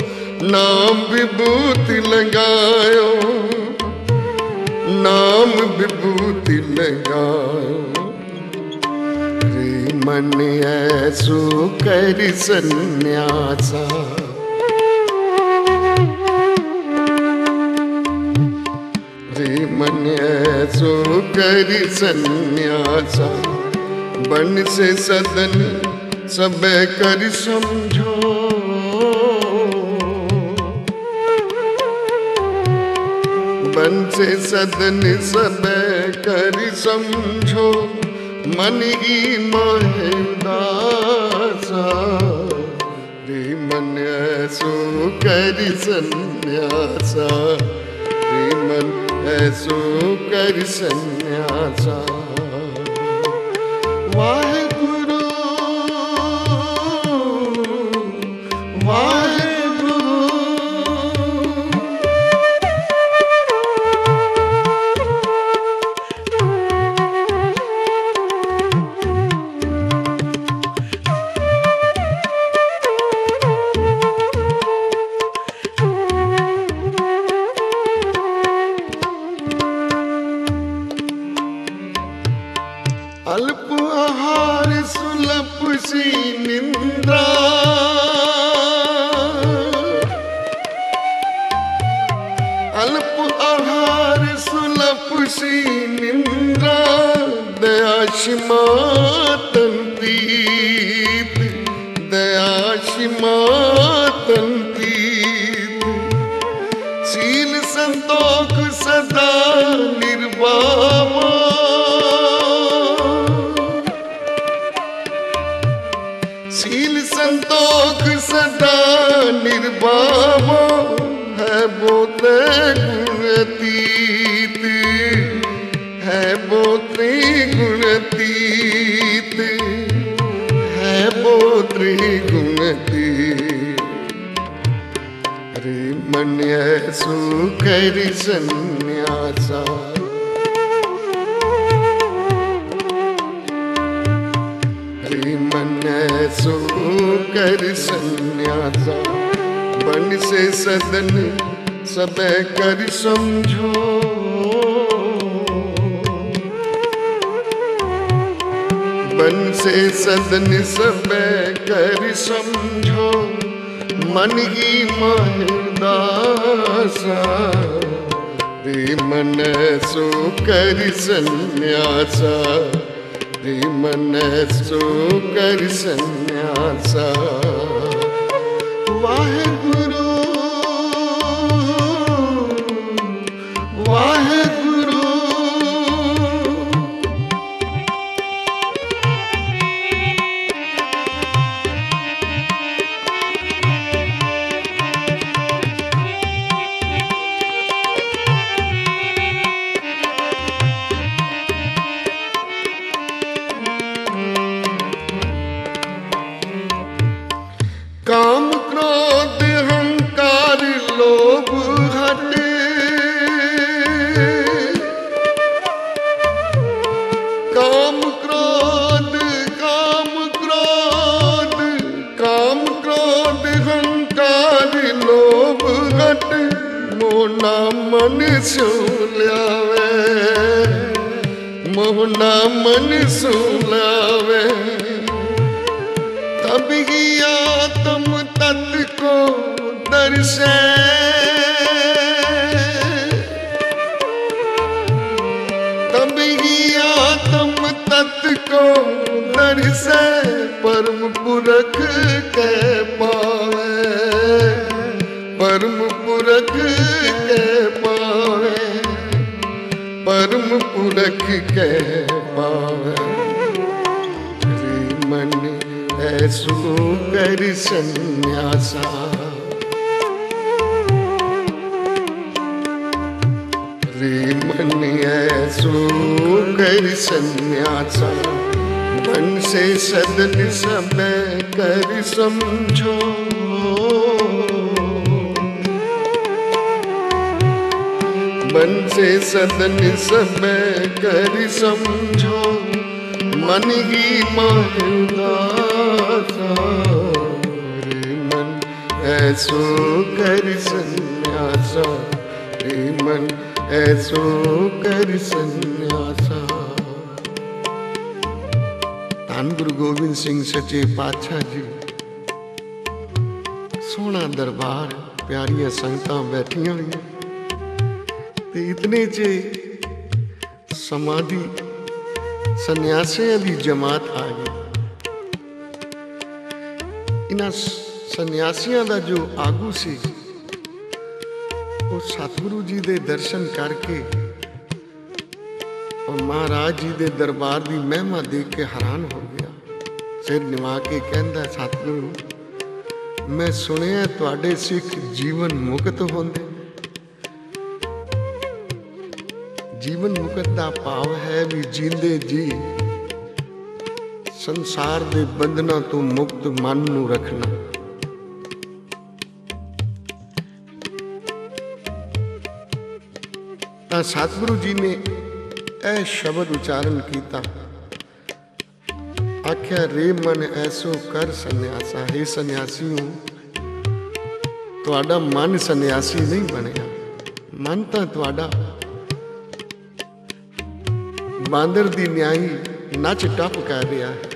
नाम विभूति लगायो। नाम विभूति लगाओ रे मन ऐसो कर सन्यासा रे मन ऐसो कर सन्यासा बन से सदन सब कर समझो बन से सदन सब कर समझो मन ही मोहे दासा रे मन ऐसो कर सन्यासा रे मन ऐसो कर सन्यासा वाहेगुरु वाहेगुरु अल्प आहार सुलभ सी निंद्रा अल्प आहार सुलभ सी निंद्रा दयाशिमातन प्रीत दयाशिमातन प्रीत शील संतोष सदा निर्वामा शील संतोष सदा निर्वामो है बोते गुणतीत है बोते गुणतीत है बोते गुणतीत रे मन ऐसो कर सन्यासा रे मन ऐसो कर सन्यासा बन से सदन सब कर समझो बन से सदन सब कर समझो मन ही महदासा रे मन ऐसो कर सन्यासा रे मन ऐसो कर सन्यासा वाहेगुरु वाहेगुरु काम क्रोध अहंकार लोभ हटे काम क्रोध काम क्रोध काम क्रोध अहंकार लोभ हटे मोना मन सो लावे मोना मन सो लावे तब ही आत्म तत्व को दर्शे तब ही आत्म तत्व को दर्शे परम पुरख के पावे परम पुरख के पावे परम पुरख के पावे रे मन ऐसो कर सन्यासा रे मन ऐसो कर सन्यासा बन से सदन सब कर समझो बन से सदन सब कर समझो मन ही महदासा रे मन ऐसो कर सन्यासा रे मन ऐसो कर सन्यासा। धन गुरु गोबिंद सिंह सच्चे पातशाह जी, सोहना दरबार, प्यारियां संगतां बैठियां हुई ते इतने च समाधि सन्यासियों की जमात आ गई। इन्हां सन्यासियों का जो आगू सी वो सतगुरु जी दे दर्शन करके और महाराज जी दे दरबार की महिमा देख के हैरान हो गया। सिर निवा के कहंदा, सतगुरु मैं सुनिया तुहाडे सिख जीवन मुक्त होंदे। जीवन मुक्त का भाव है भी जींदे जी संसार दे बंधना तो मुक्त मन नू रखना। तां सतगुरु जी ने यह शब्द उच्चारण किया, आख्या रे मन ऐसो कर सन्यासा। हे सन्यासियों, तुहाडा मन सन्यासी नहीं बनया, मन तां तुहाडा बांदर दी न्याई नच टप कर रहा है।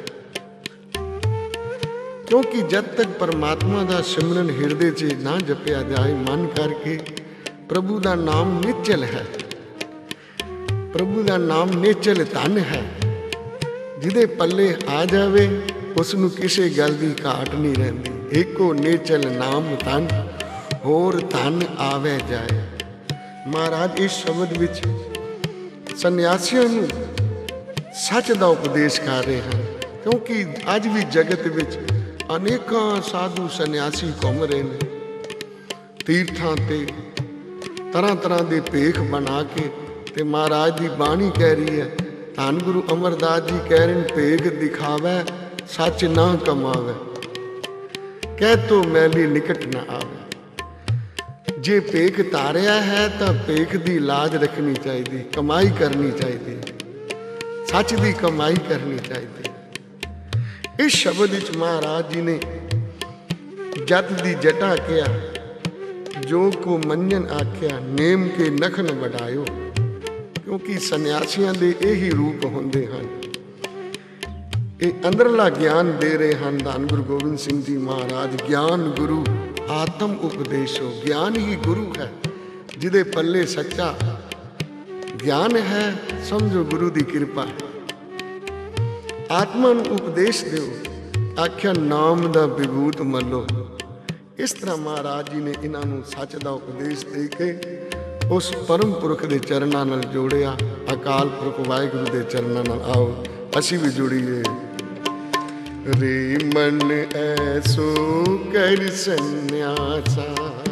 क्योंकि जब तक परमात्मा का सिमरन हिरदे च ना जपिया जाए मन करके, प्रभु का नाम निचल है। प्रभु का नाम निचल धन है। जिदे पल्ले आ जावे उसनू किसी गल की घाट नहीं रहिंदी। एको निचल नाम धन, होर धन आवे जाए। महाराज इस शब्द विच सन्यासियों नू सच का उपदेश कर रहे हैं। क्योंकि अज भी जगत विच अनेकों साधु सन्यासी घूम रहे हैं, तीर्थां ते तरह तरह के भेख बना के। ते महाराज की बाणी कह रही है, धन गुरु अमरदास जी कह रहे हैं, भेख दिखावे सच ना कमावे, कह तो मैली निकट ना आवे। जे भेख तारिया है तो भेख की लाज रखनी चाहिए, कमाई करनी चाहिए, सच की कमाई करनी चाहिए। इस शब्द विच महाराज जी ने जत दी जटा किया, जो को मंजन आख्या नेम के नखन बढ़ायो। क्योंकि सन्यासियों के यही रूप होंदे हैं। ये अंदरला ज्ञान दे रहे हैं धन गुरु गोबिंद सिंह जी महाराज। ज्ञान गुरु आत्म उपदेशो, ज्ञान ही गुरु है। जिदे पल्ले सच्चा ज्ञान है समझो गुरु की कृपा है। आत्मा नूं उपदेश दो, आख्या नाम दा विभूत मलो। इस तरह महाराज जी ने इन्हों सच का उपदेश दे के उस परम पुरख के चरणों नाल जोड़िया। अकाल पुरख वाहिगुरु के चरणों नाल आओ असी भी जुड़ीए। रे मन ऐसो कर सन्यासा,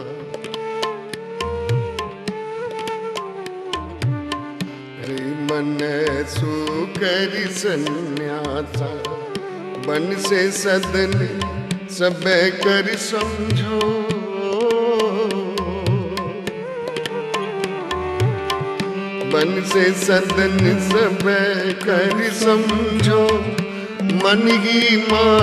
रे मन ऐसो कर सन्यासा। बन से सदन सब कर समझो, बन से सदन सब कर समझो, मन ही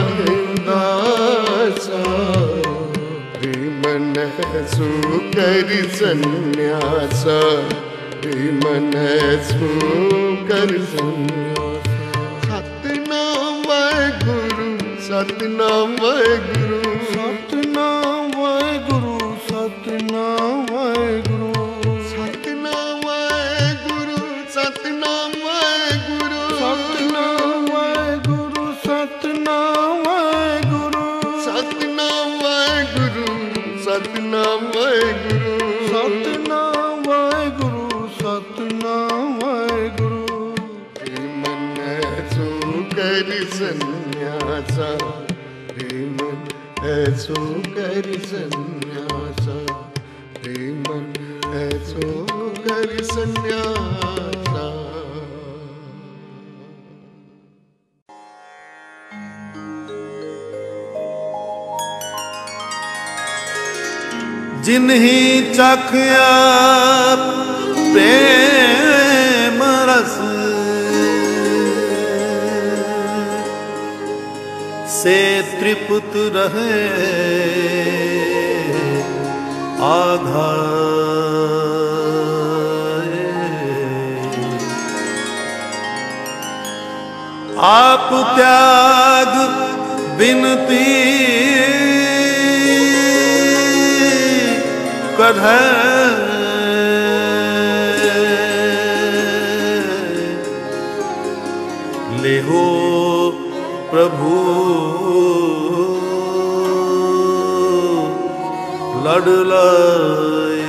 मानदासा। रे मन सो कर सन्यासा, रे मन सो कर सन्यासा। सतनाम वाहिगुरु, सतनाम वाहिगुरु, सतनाम वाहिगुरु, सतनाम वाहिगुरु, सतनाम वाहिगुरु, सतनाम वाहिगुरु, सतनाम वाहिगुरु, सतनाम वाहिगुरु, सतनाम वाहिगुरु, सतनाम वाहिगुरु, सतनाम वाहिगुरु, सतनाम वाहिगुरु। रे मन ऐसो कर सन्यासा, रे मन ऐसो कर सन्यासा, रे मन ऐसो कर सन्यासा। जिन्हीं चखया प्रेम रस, से त्रिपुत रहे आधार। आप त्याग बिनती कढ़ै ले हो प्रभु लड़ लाए।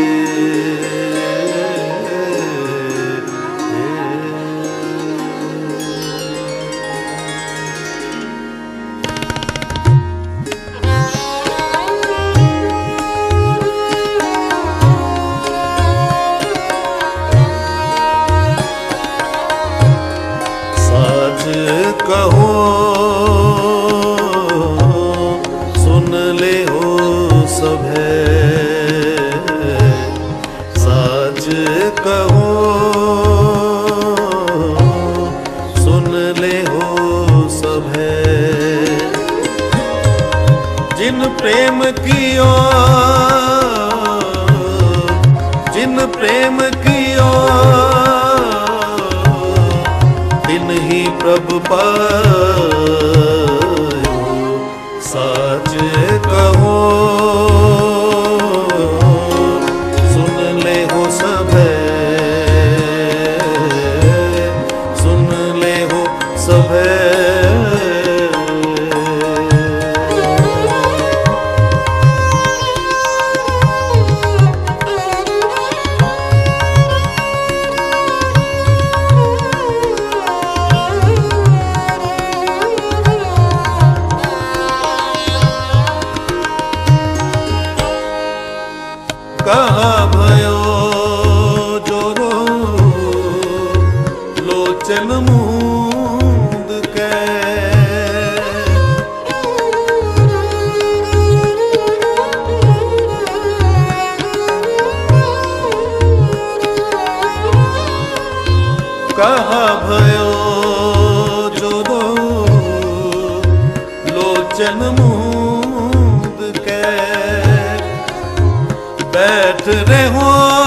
कहो सुन ले हो सभे, साज कहो सुन ले हो सभे। जिन प्रेम कियो जिन प्रेम कियो ही प्रभु पायो। साच कहो सुन ले हो सभे, सुन ले हो सभे। कहाँ भयो जोरो लोचन मूंद के, कहाँ भयो जोरो लोचन मूंद के। बैठ रहो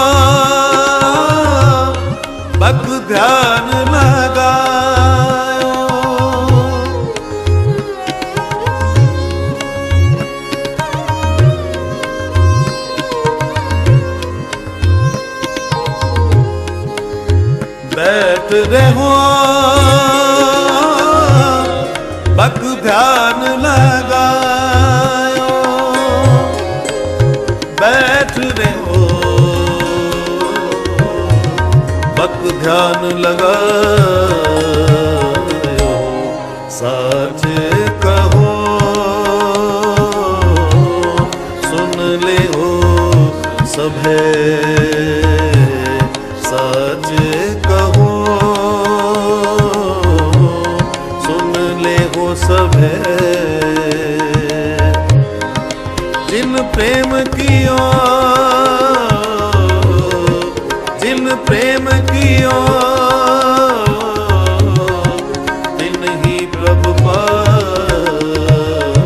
बक ध्यान लगायो। बैठ रहो बक ध्यान लगायो। बैठ रहो बक ध्यान लगायो। साच कहो सुन ले हो सभे, साच कहो सुन ले हो सभे। जिन प्रेम कियो जिन प्रेम कियो तिन ही प्रभु पायो।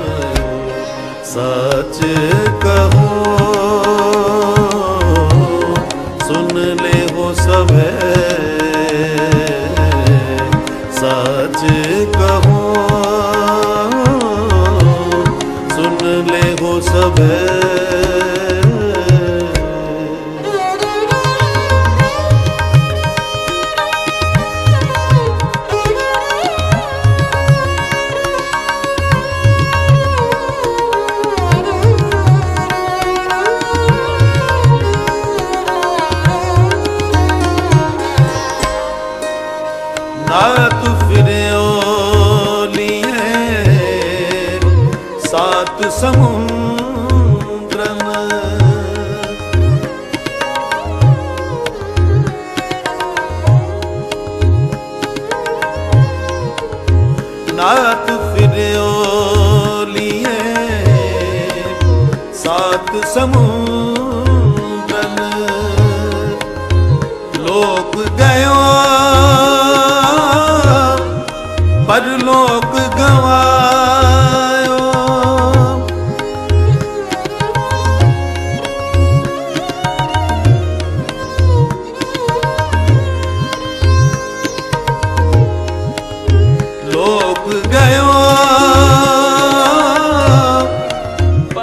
साच कहो सुन ले हो सभे, साच कहो सुन ले हो सभे। नाथ फिरो लिए सात समुद्रन, नाथ फिरो लिए सात समुद्रन। लोक गयो परलोक गवायो।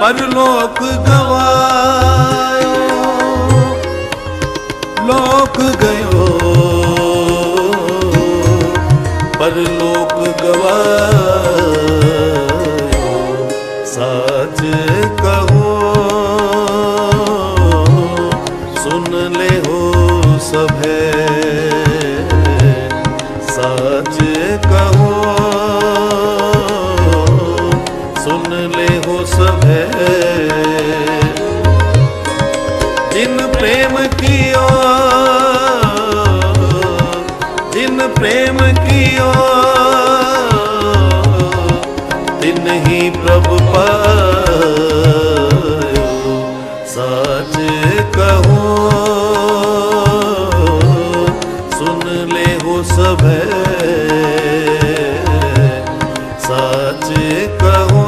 परलोक गवायो लोक गयो परलोक गवायो साच कहो सुन ले हो सभे साच कहो सुन ले हो सभे जिन प्रेम कियो जिन प्रेम कियो तिन ही प्रभु पायो साच कहो सुन ले हो सभे साच कहो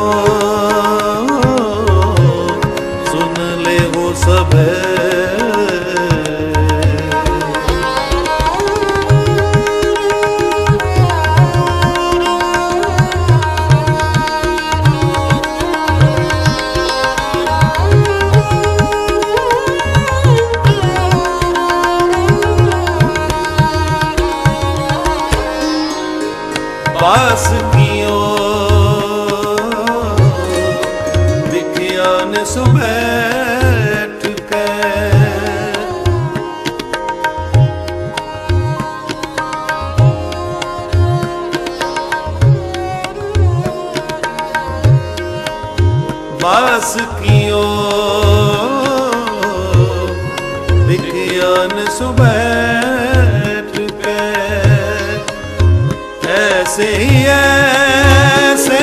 सुन ले हो सभे वास कियो विज्ञान सुबैठ के वास कियो विज्ञान सुबैठ के ऐसे ही ऐसे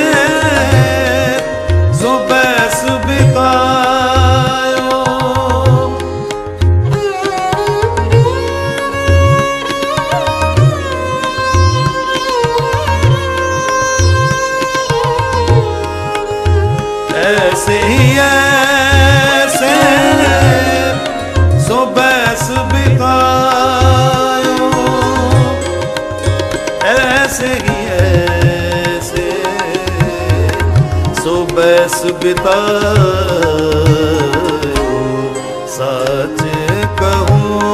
जो बैस बितायो ऐसे ही ऐसे जो बैस बितायो ऐसे ही ऐसे सो बैस बितायो सच कहूँ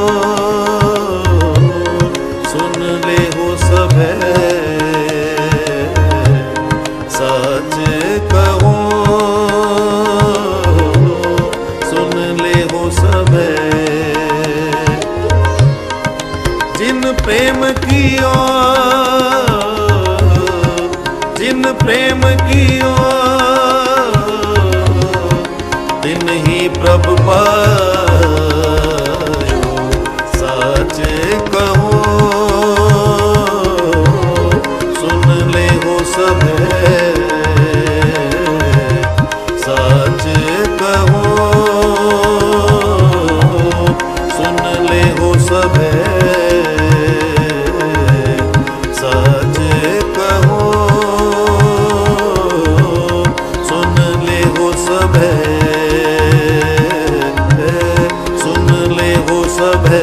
सुन ले हो सभे सच कहूँ सुन ले हो सभे जिन प्रेम कियो जिन प्रेम कियो तिन ही प्रभु पायो सच कहूँ सुन ले हो सभे सच कहूँ सुन ले हो सभे सच कहूँ सुन ले हो सभे सुन ले हो सभे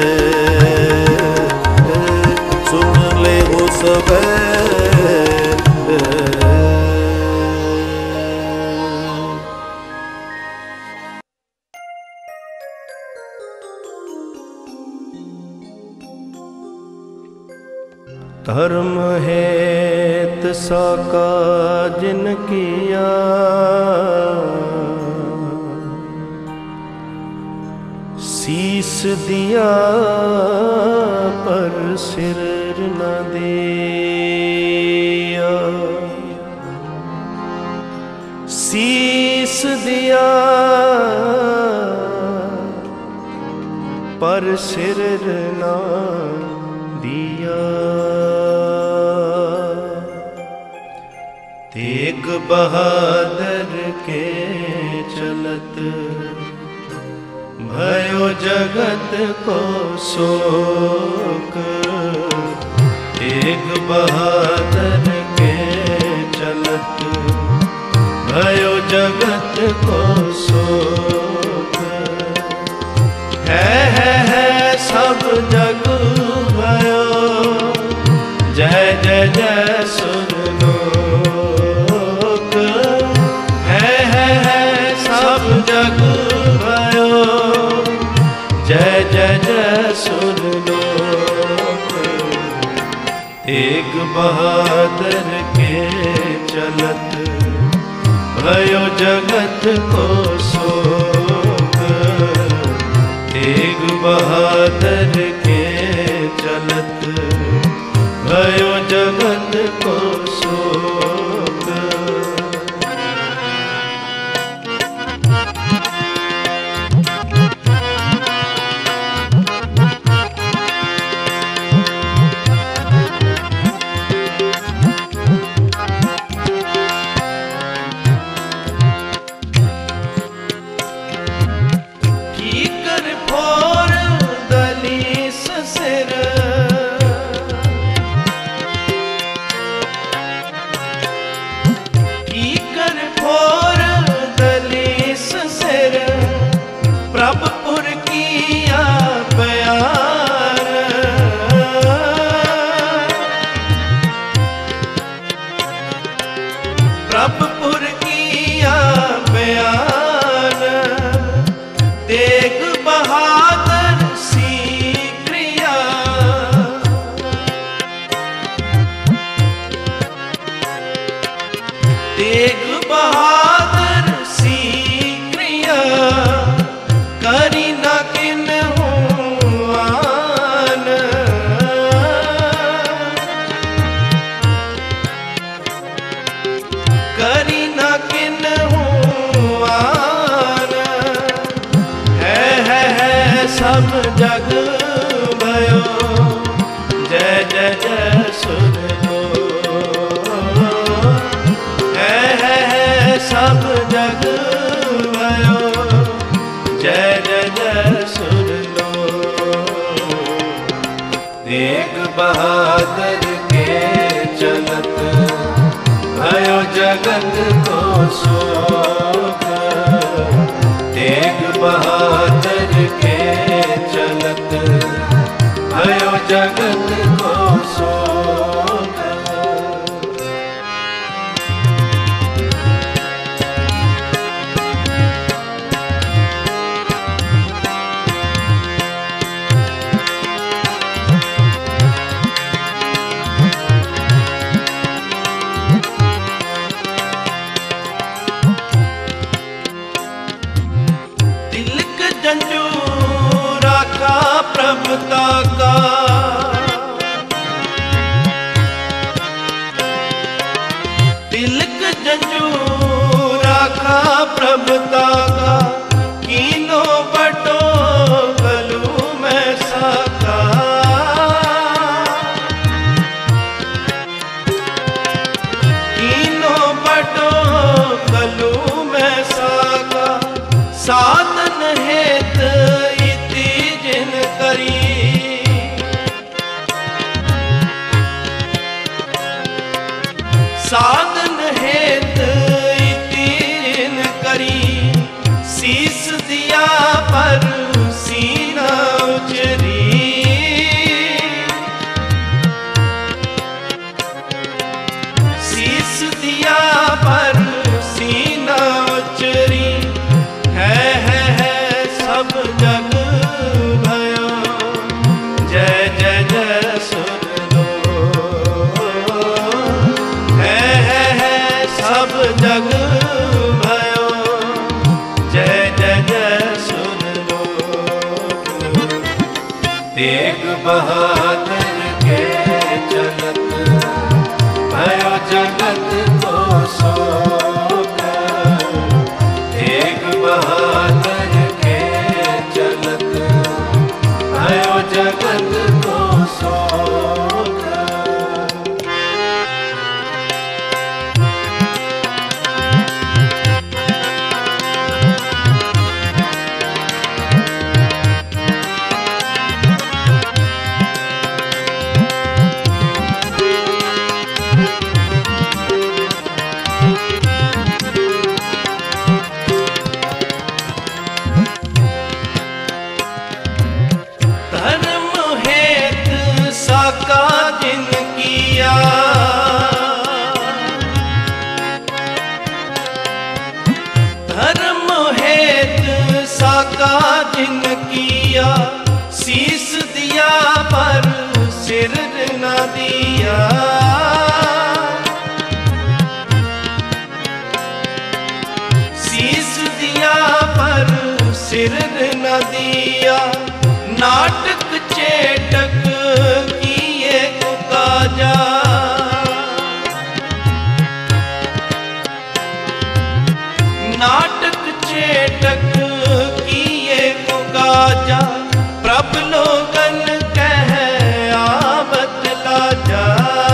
सुन ले हो सभे धर्म हेत साका जिन किया शीस दिया पर सिर न दिया शीस दिया पर सिर न दिया तेग बहादुर के चलत भयो जगत को शोक तेग बहादुर के चलत भयो जगत को शोक है है है सब जग भयो जय जय जय सुन लोक है है है तेग बहादुर के चलत भयो जगत को शोक। तेग बहादुर के चलत भयो जगत को शोक। प्रभुपुर किया बयान, तेग बहादुर सी क्रिया। तेग बहादुर सी क्रिया, करी न किन्हू आन। करी न किन्हू आन। है है है सब जग भयो, जय जय जय सुन लो। है है है सब जग भयो, जय जय जय सुन लो। तेग बहादुर के चलत भयो जगत को शोक। तेग बहादुर के चलत भयो जगत को शोक। जंजू राखा प्रभुता का, तिलक जंजू राखा प्रभुता का। कीनो बटो गलू में साका, कीनो बटो गलू में साका। साधन हेत इति जिन करी, साधन हेत इति जिन करी। शीस दिया पर सीना उचरी, शीस दिया पर सीना उचरी। है है है सब जग भयो, जय जय जय सुन लो। है है है सब जग भयो, जय जय जय सुन लो। तेग बहादुर के चलत भयो जगत को शोक। तेग बहादुर के चलत भयो जगत को शोक। दिया, शीस दिया पर सिर न दिया, नाटक चेटक किए को काजा, नाटक चेटक किए को काजा, प्रभ लोगन कह आवत लाजा,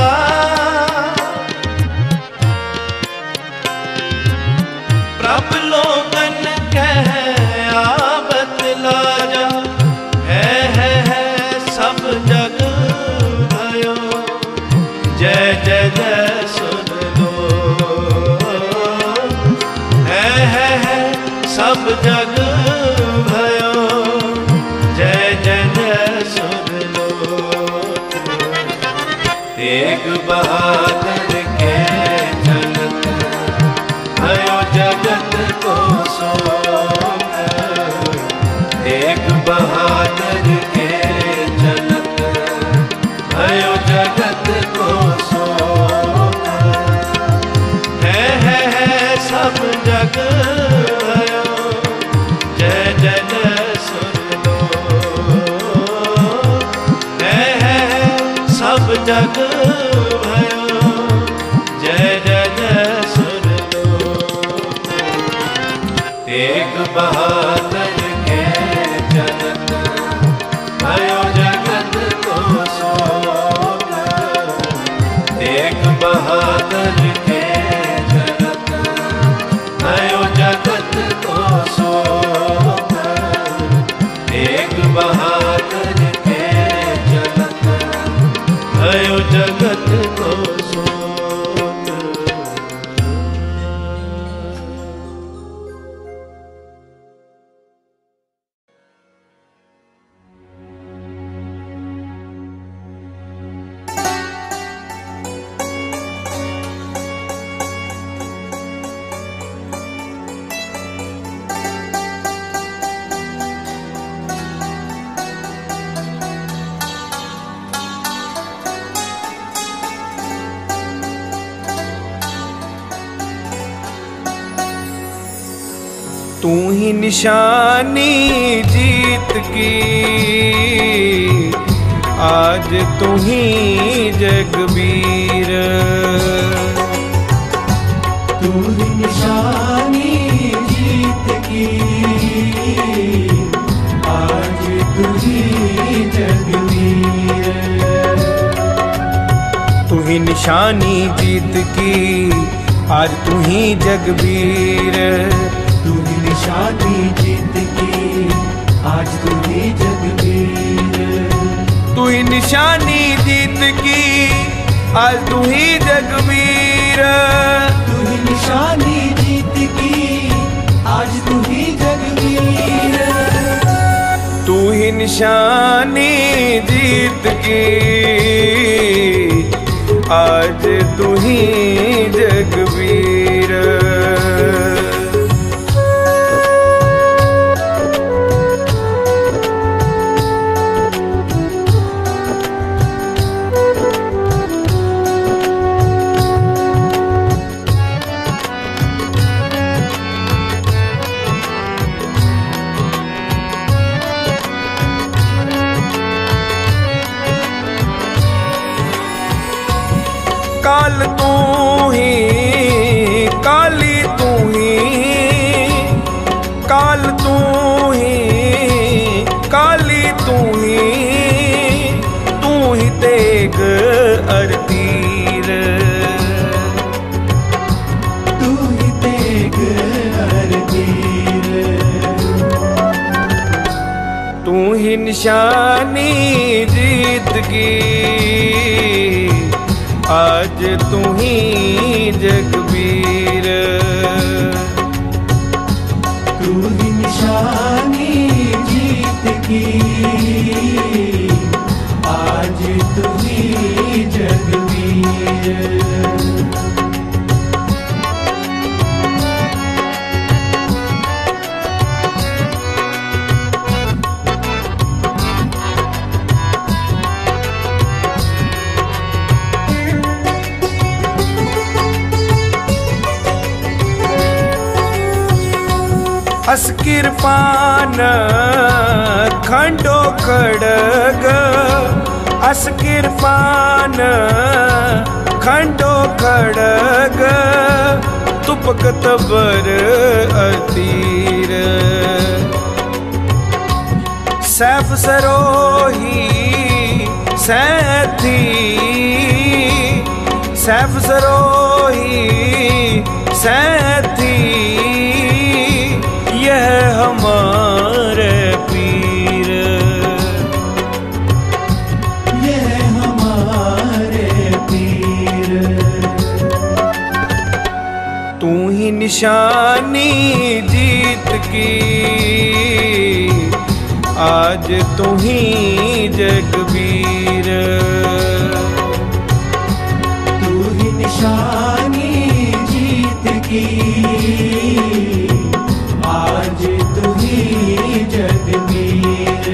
प्रभ लोगन कह आवत लाजा, है है है सब जग भयो, जय जय जय सुन लो, है है है सब जग भयो, जय जय जय सुन लो। तेग बहादुर के चलत भयो जगत को सोम, तेग बहादुर के चलत भयो जगत को सोम, है है है सब जग भयो, जय जय जय सुन लो, है है सब जग भयो, जय जय जय सुन लो। तेग बहादुर के चलत भयो जगत को सोम, तेग बहादुर के चलत भयो जगत को सोम, तेग बहादुर के चलत भयो जगत को सोम। तू ही निशानी जीत की, आज तू ही जगबीर, तू ही निशानी जीत की, आज तू ही जगबीर, तू ही निशानी जीत की, आज तू ही जगबीर, तू ही निशानी जीत की, आज तू ही जगबीर, तू ही निशानी जीत की, आज तू ही जगबीर, तू ही निशानी जीत की, आज तू ही जगबीर, तू ही निशानी जीत की, आज तू ही जगबीर। काल तू ही, काली तू ही, काल तू ही, काली तू ही, तू ही तेग अरतीर, तू ही तेग अरतीर, तू ही निशानी जीत की, आज तू ही जगबीर, तू ही निशानी जीत की, आज तू ही जगबीर। अस किरपान खंडो खड़ग, अस किरपान खंडो खड़ग, तुपक तबर अतीर। सैफ सरोही सैथी, सैफ सरोही सैथी, यह हमारे पीर, यह हमारे पीर। तू ही निशानी जीत की, आज तू ही जगबीर। तू ही निशानी जीत की, आज तू ही जगबीर।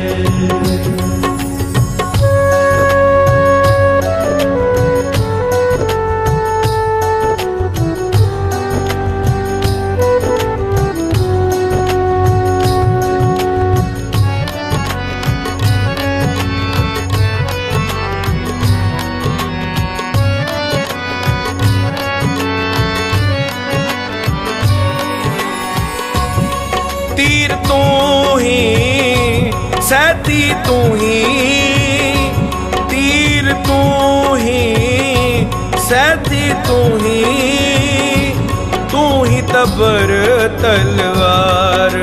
तीर तू ही सैती तू ही, तीर तू ही सैती तू ही, तू ही तबर तलवार।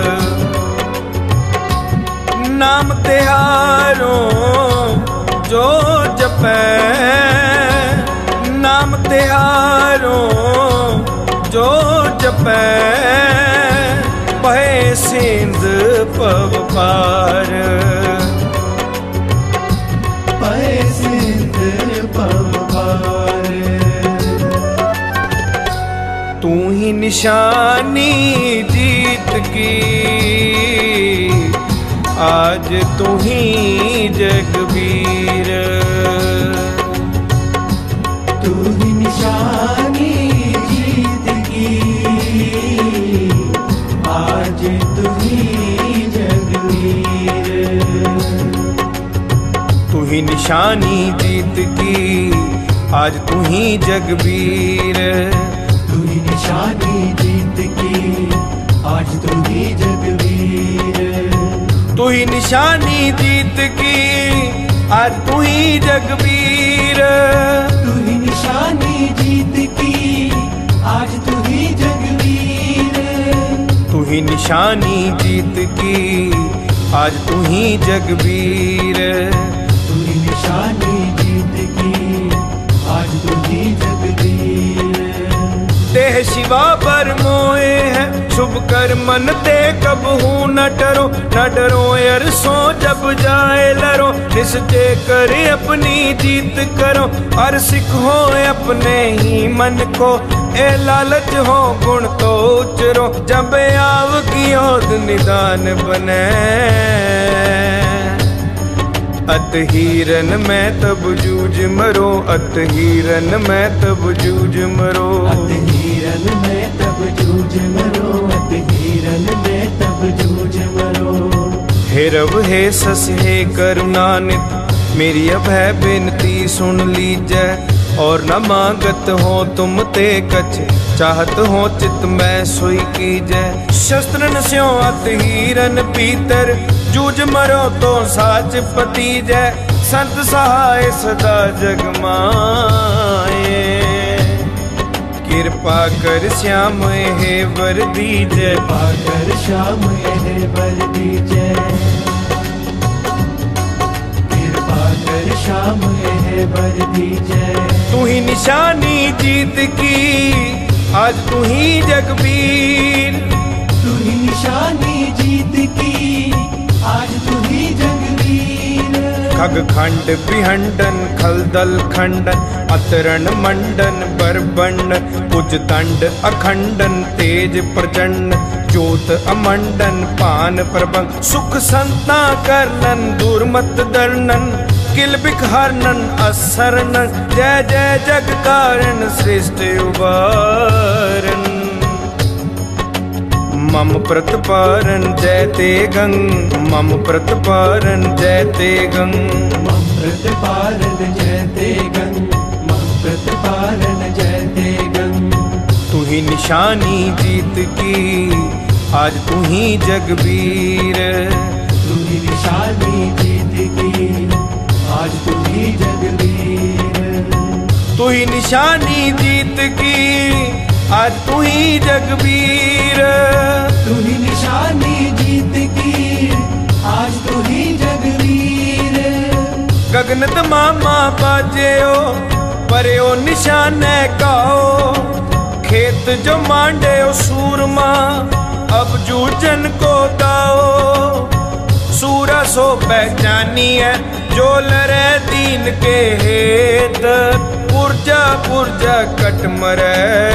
नाम तिहारों जो जपै, नाम तिहारों जो जपै, पहे सिंध पव पार, पहे सिंध पव पार। तू ही निशानी जीत की, आज तू ही जगबीर। तू ही निशानी जीत की, आज तू ही जगबीर। तू ही निशानी जीत की, आज तू ही जगबीर। तू ही निशानी जीत की, आज तू ही जगबीर। तू ही निशानी जीत की, आज तू ही जगबीर। तू ही निशानी जीत की, आज तू ही जगबीर। तू ही निशानी जीत की, आज तू ही जगबीर। तू ही निशानी जीत की, आज तू ही जगबीर। देह शिवा पर मोए है शुभ कर मन ते कब हूँ न डरो, न डरो अरसों जब जाए लरो। निश्चय कर अपनी जीत करो, और सिखो अपने ही मन को। ए लालच हो गुण तो उचरो, जब आव की ओद निदान बने। अत हीरन में तब जूझ मरो, अत हीरन में तब जूझ मरो। अत हीरन में तब जूझ मरो, अत हीरन में तब जूझ मरो। हे रब हे सस हे करुणानित, मेरी अभय बिनती सुन लीजै। और न मांगत हो तुम ते कछ, चाहत हो चित में सोई कीजै। शस्त्र न स्यों अत हीरन पीतर, जूझ मरो तो साच पति जय। संत सहाय सदा जग माए, कृपा कर श्याम हे वर दीजै। कृपा कर श्याम हे वर दीजै, कृपा कर श्याम हे वर दीजै। तू ही निशानी जीत की, आज तू ही जगबीर। तू ही निशानी जीत की, आज तू ही जगबीर। खग खंड विहंडन खलदल खंडन, अतरण मंडन बरबंडन। कुज दंड अखंडन तेज प्रचंड, जोत अमंडन पान प्रबंध। सुख संता करलन दुर्मत दर्णन, किल बिख हरनन असरणन। जय जय जग कारण सृष्टि उबारन, मम प्रतिपारण जयते गंग मम प्रतिपारण जयते गंग मम प्रतिपारण जयते गंग मम प्रतिपारण जयते गंग। तू ही निशानी जीत की आज तू ही जगबीर तू ही निशानी जीत की आज तू ही जगबीर। तू ही निशानी जीत की आज तू ही जगबीर। तू ही निशानी जीत की आज तू ही जगबीर। गगन मामा बाजेओ परेओ निशाने काओ खेत जो मांडे ओ सूरमा अब जूझन को दाओ। सूरा सो पहचानी है जो लरे दीन के हेत पुरजा पुरजा कट मरे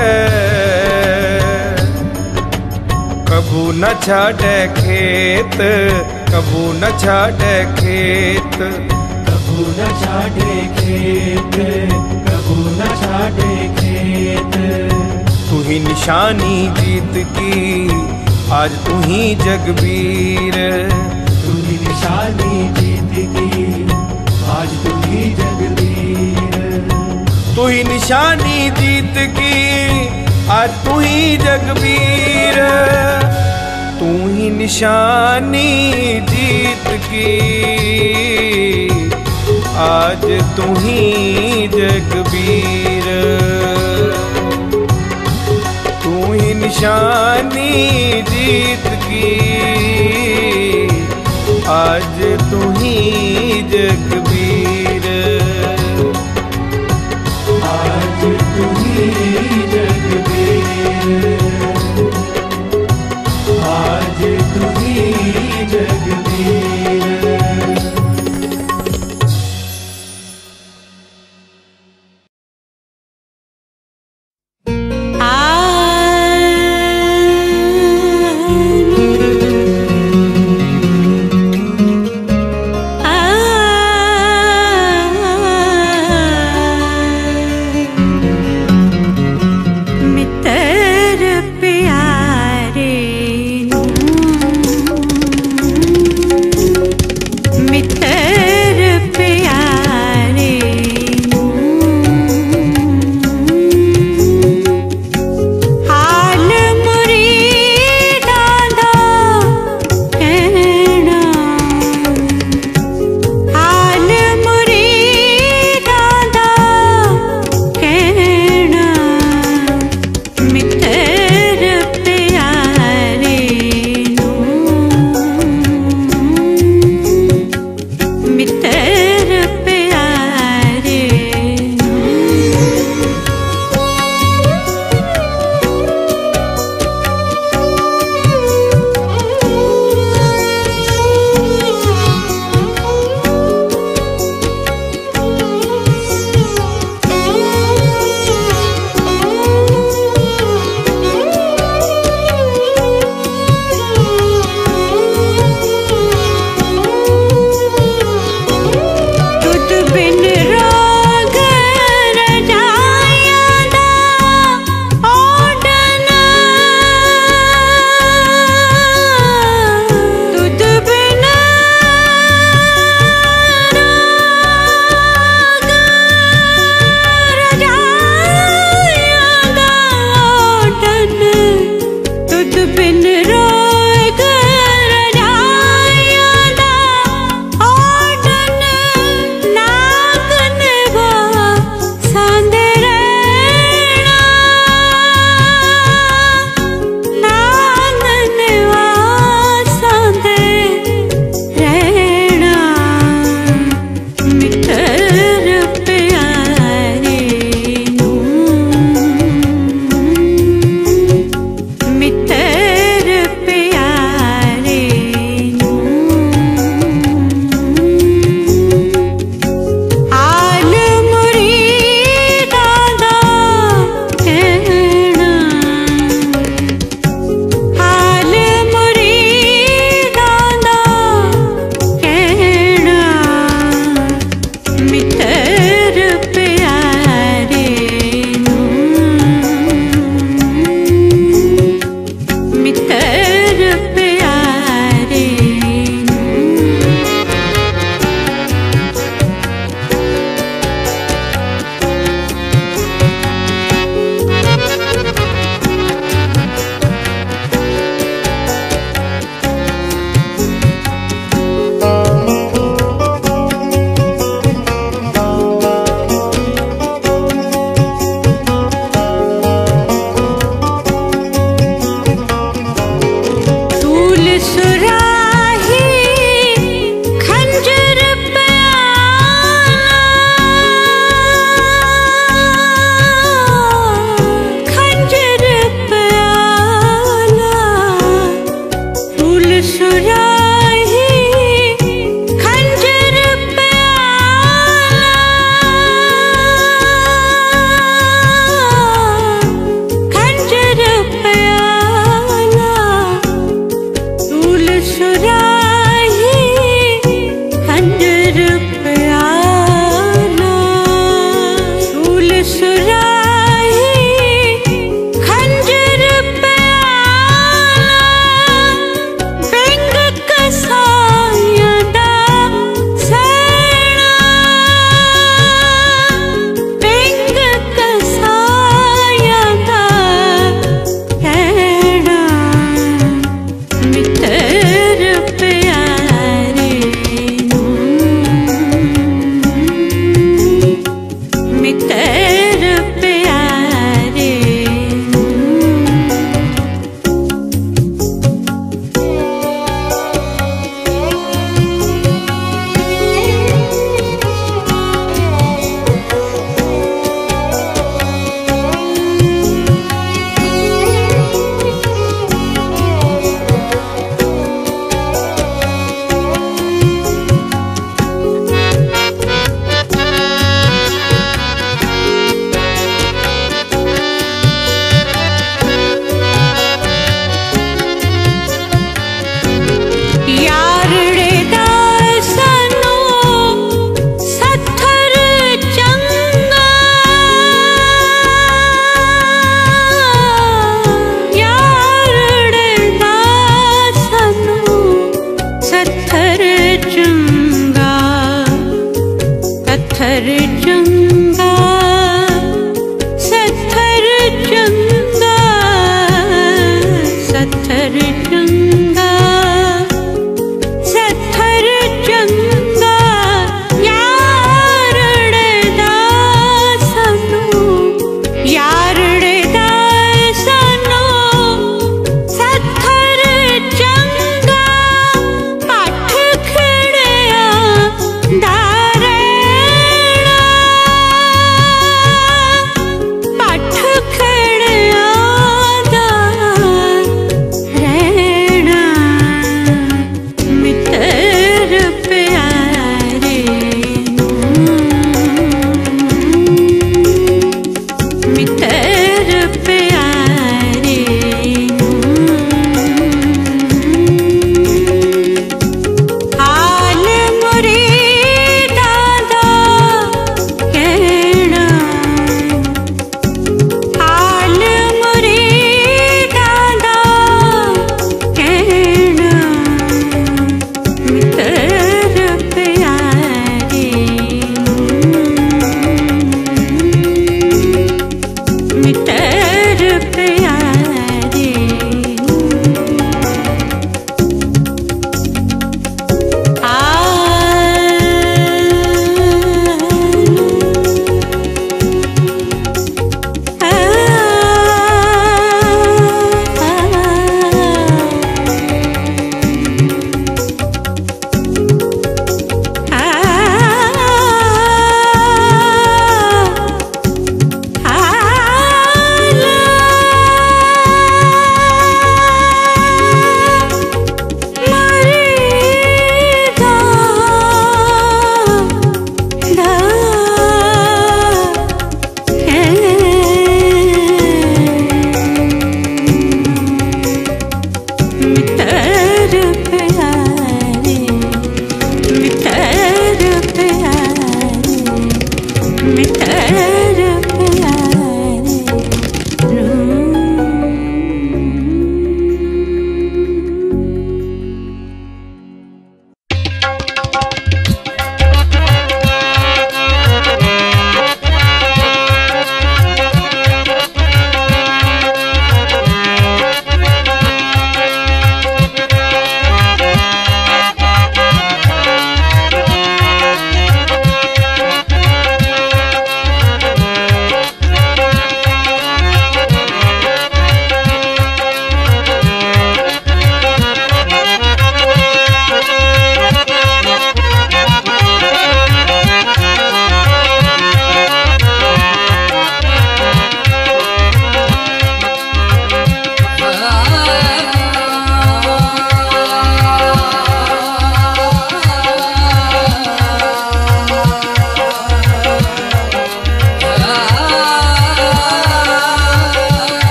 कबू न छाड़े खेत कबू न छाड़े खेत कबू न छाड़े खेत कबू न छाड़े खेत। तू ही निशानी जीत की आज तू ही जगबीर। तू ही निशानी जीत की आज तू ही जगबीर। तू ही निशानी जीत की आज तू ही जगबीर। तू ही निशानी जीत की आज तू ही जगबीर। तू ही निशानी जीत की आज तू ही जगबीर। आज तू ही जगबीर। आज तू ही जगबीर। आ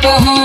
कहो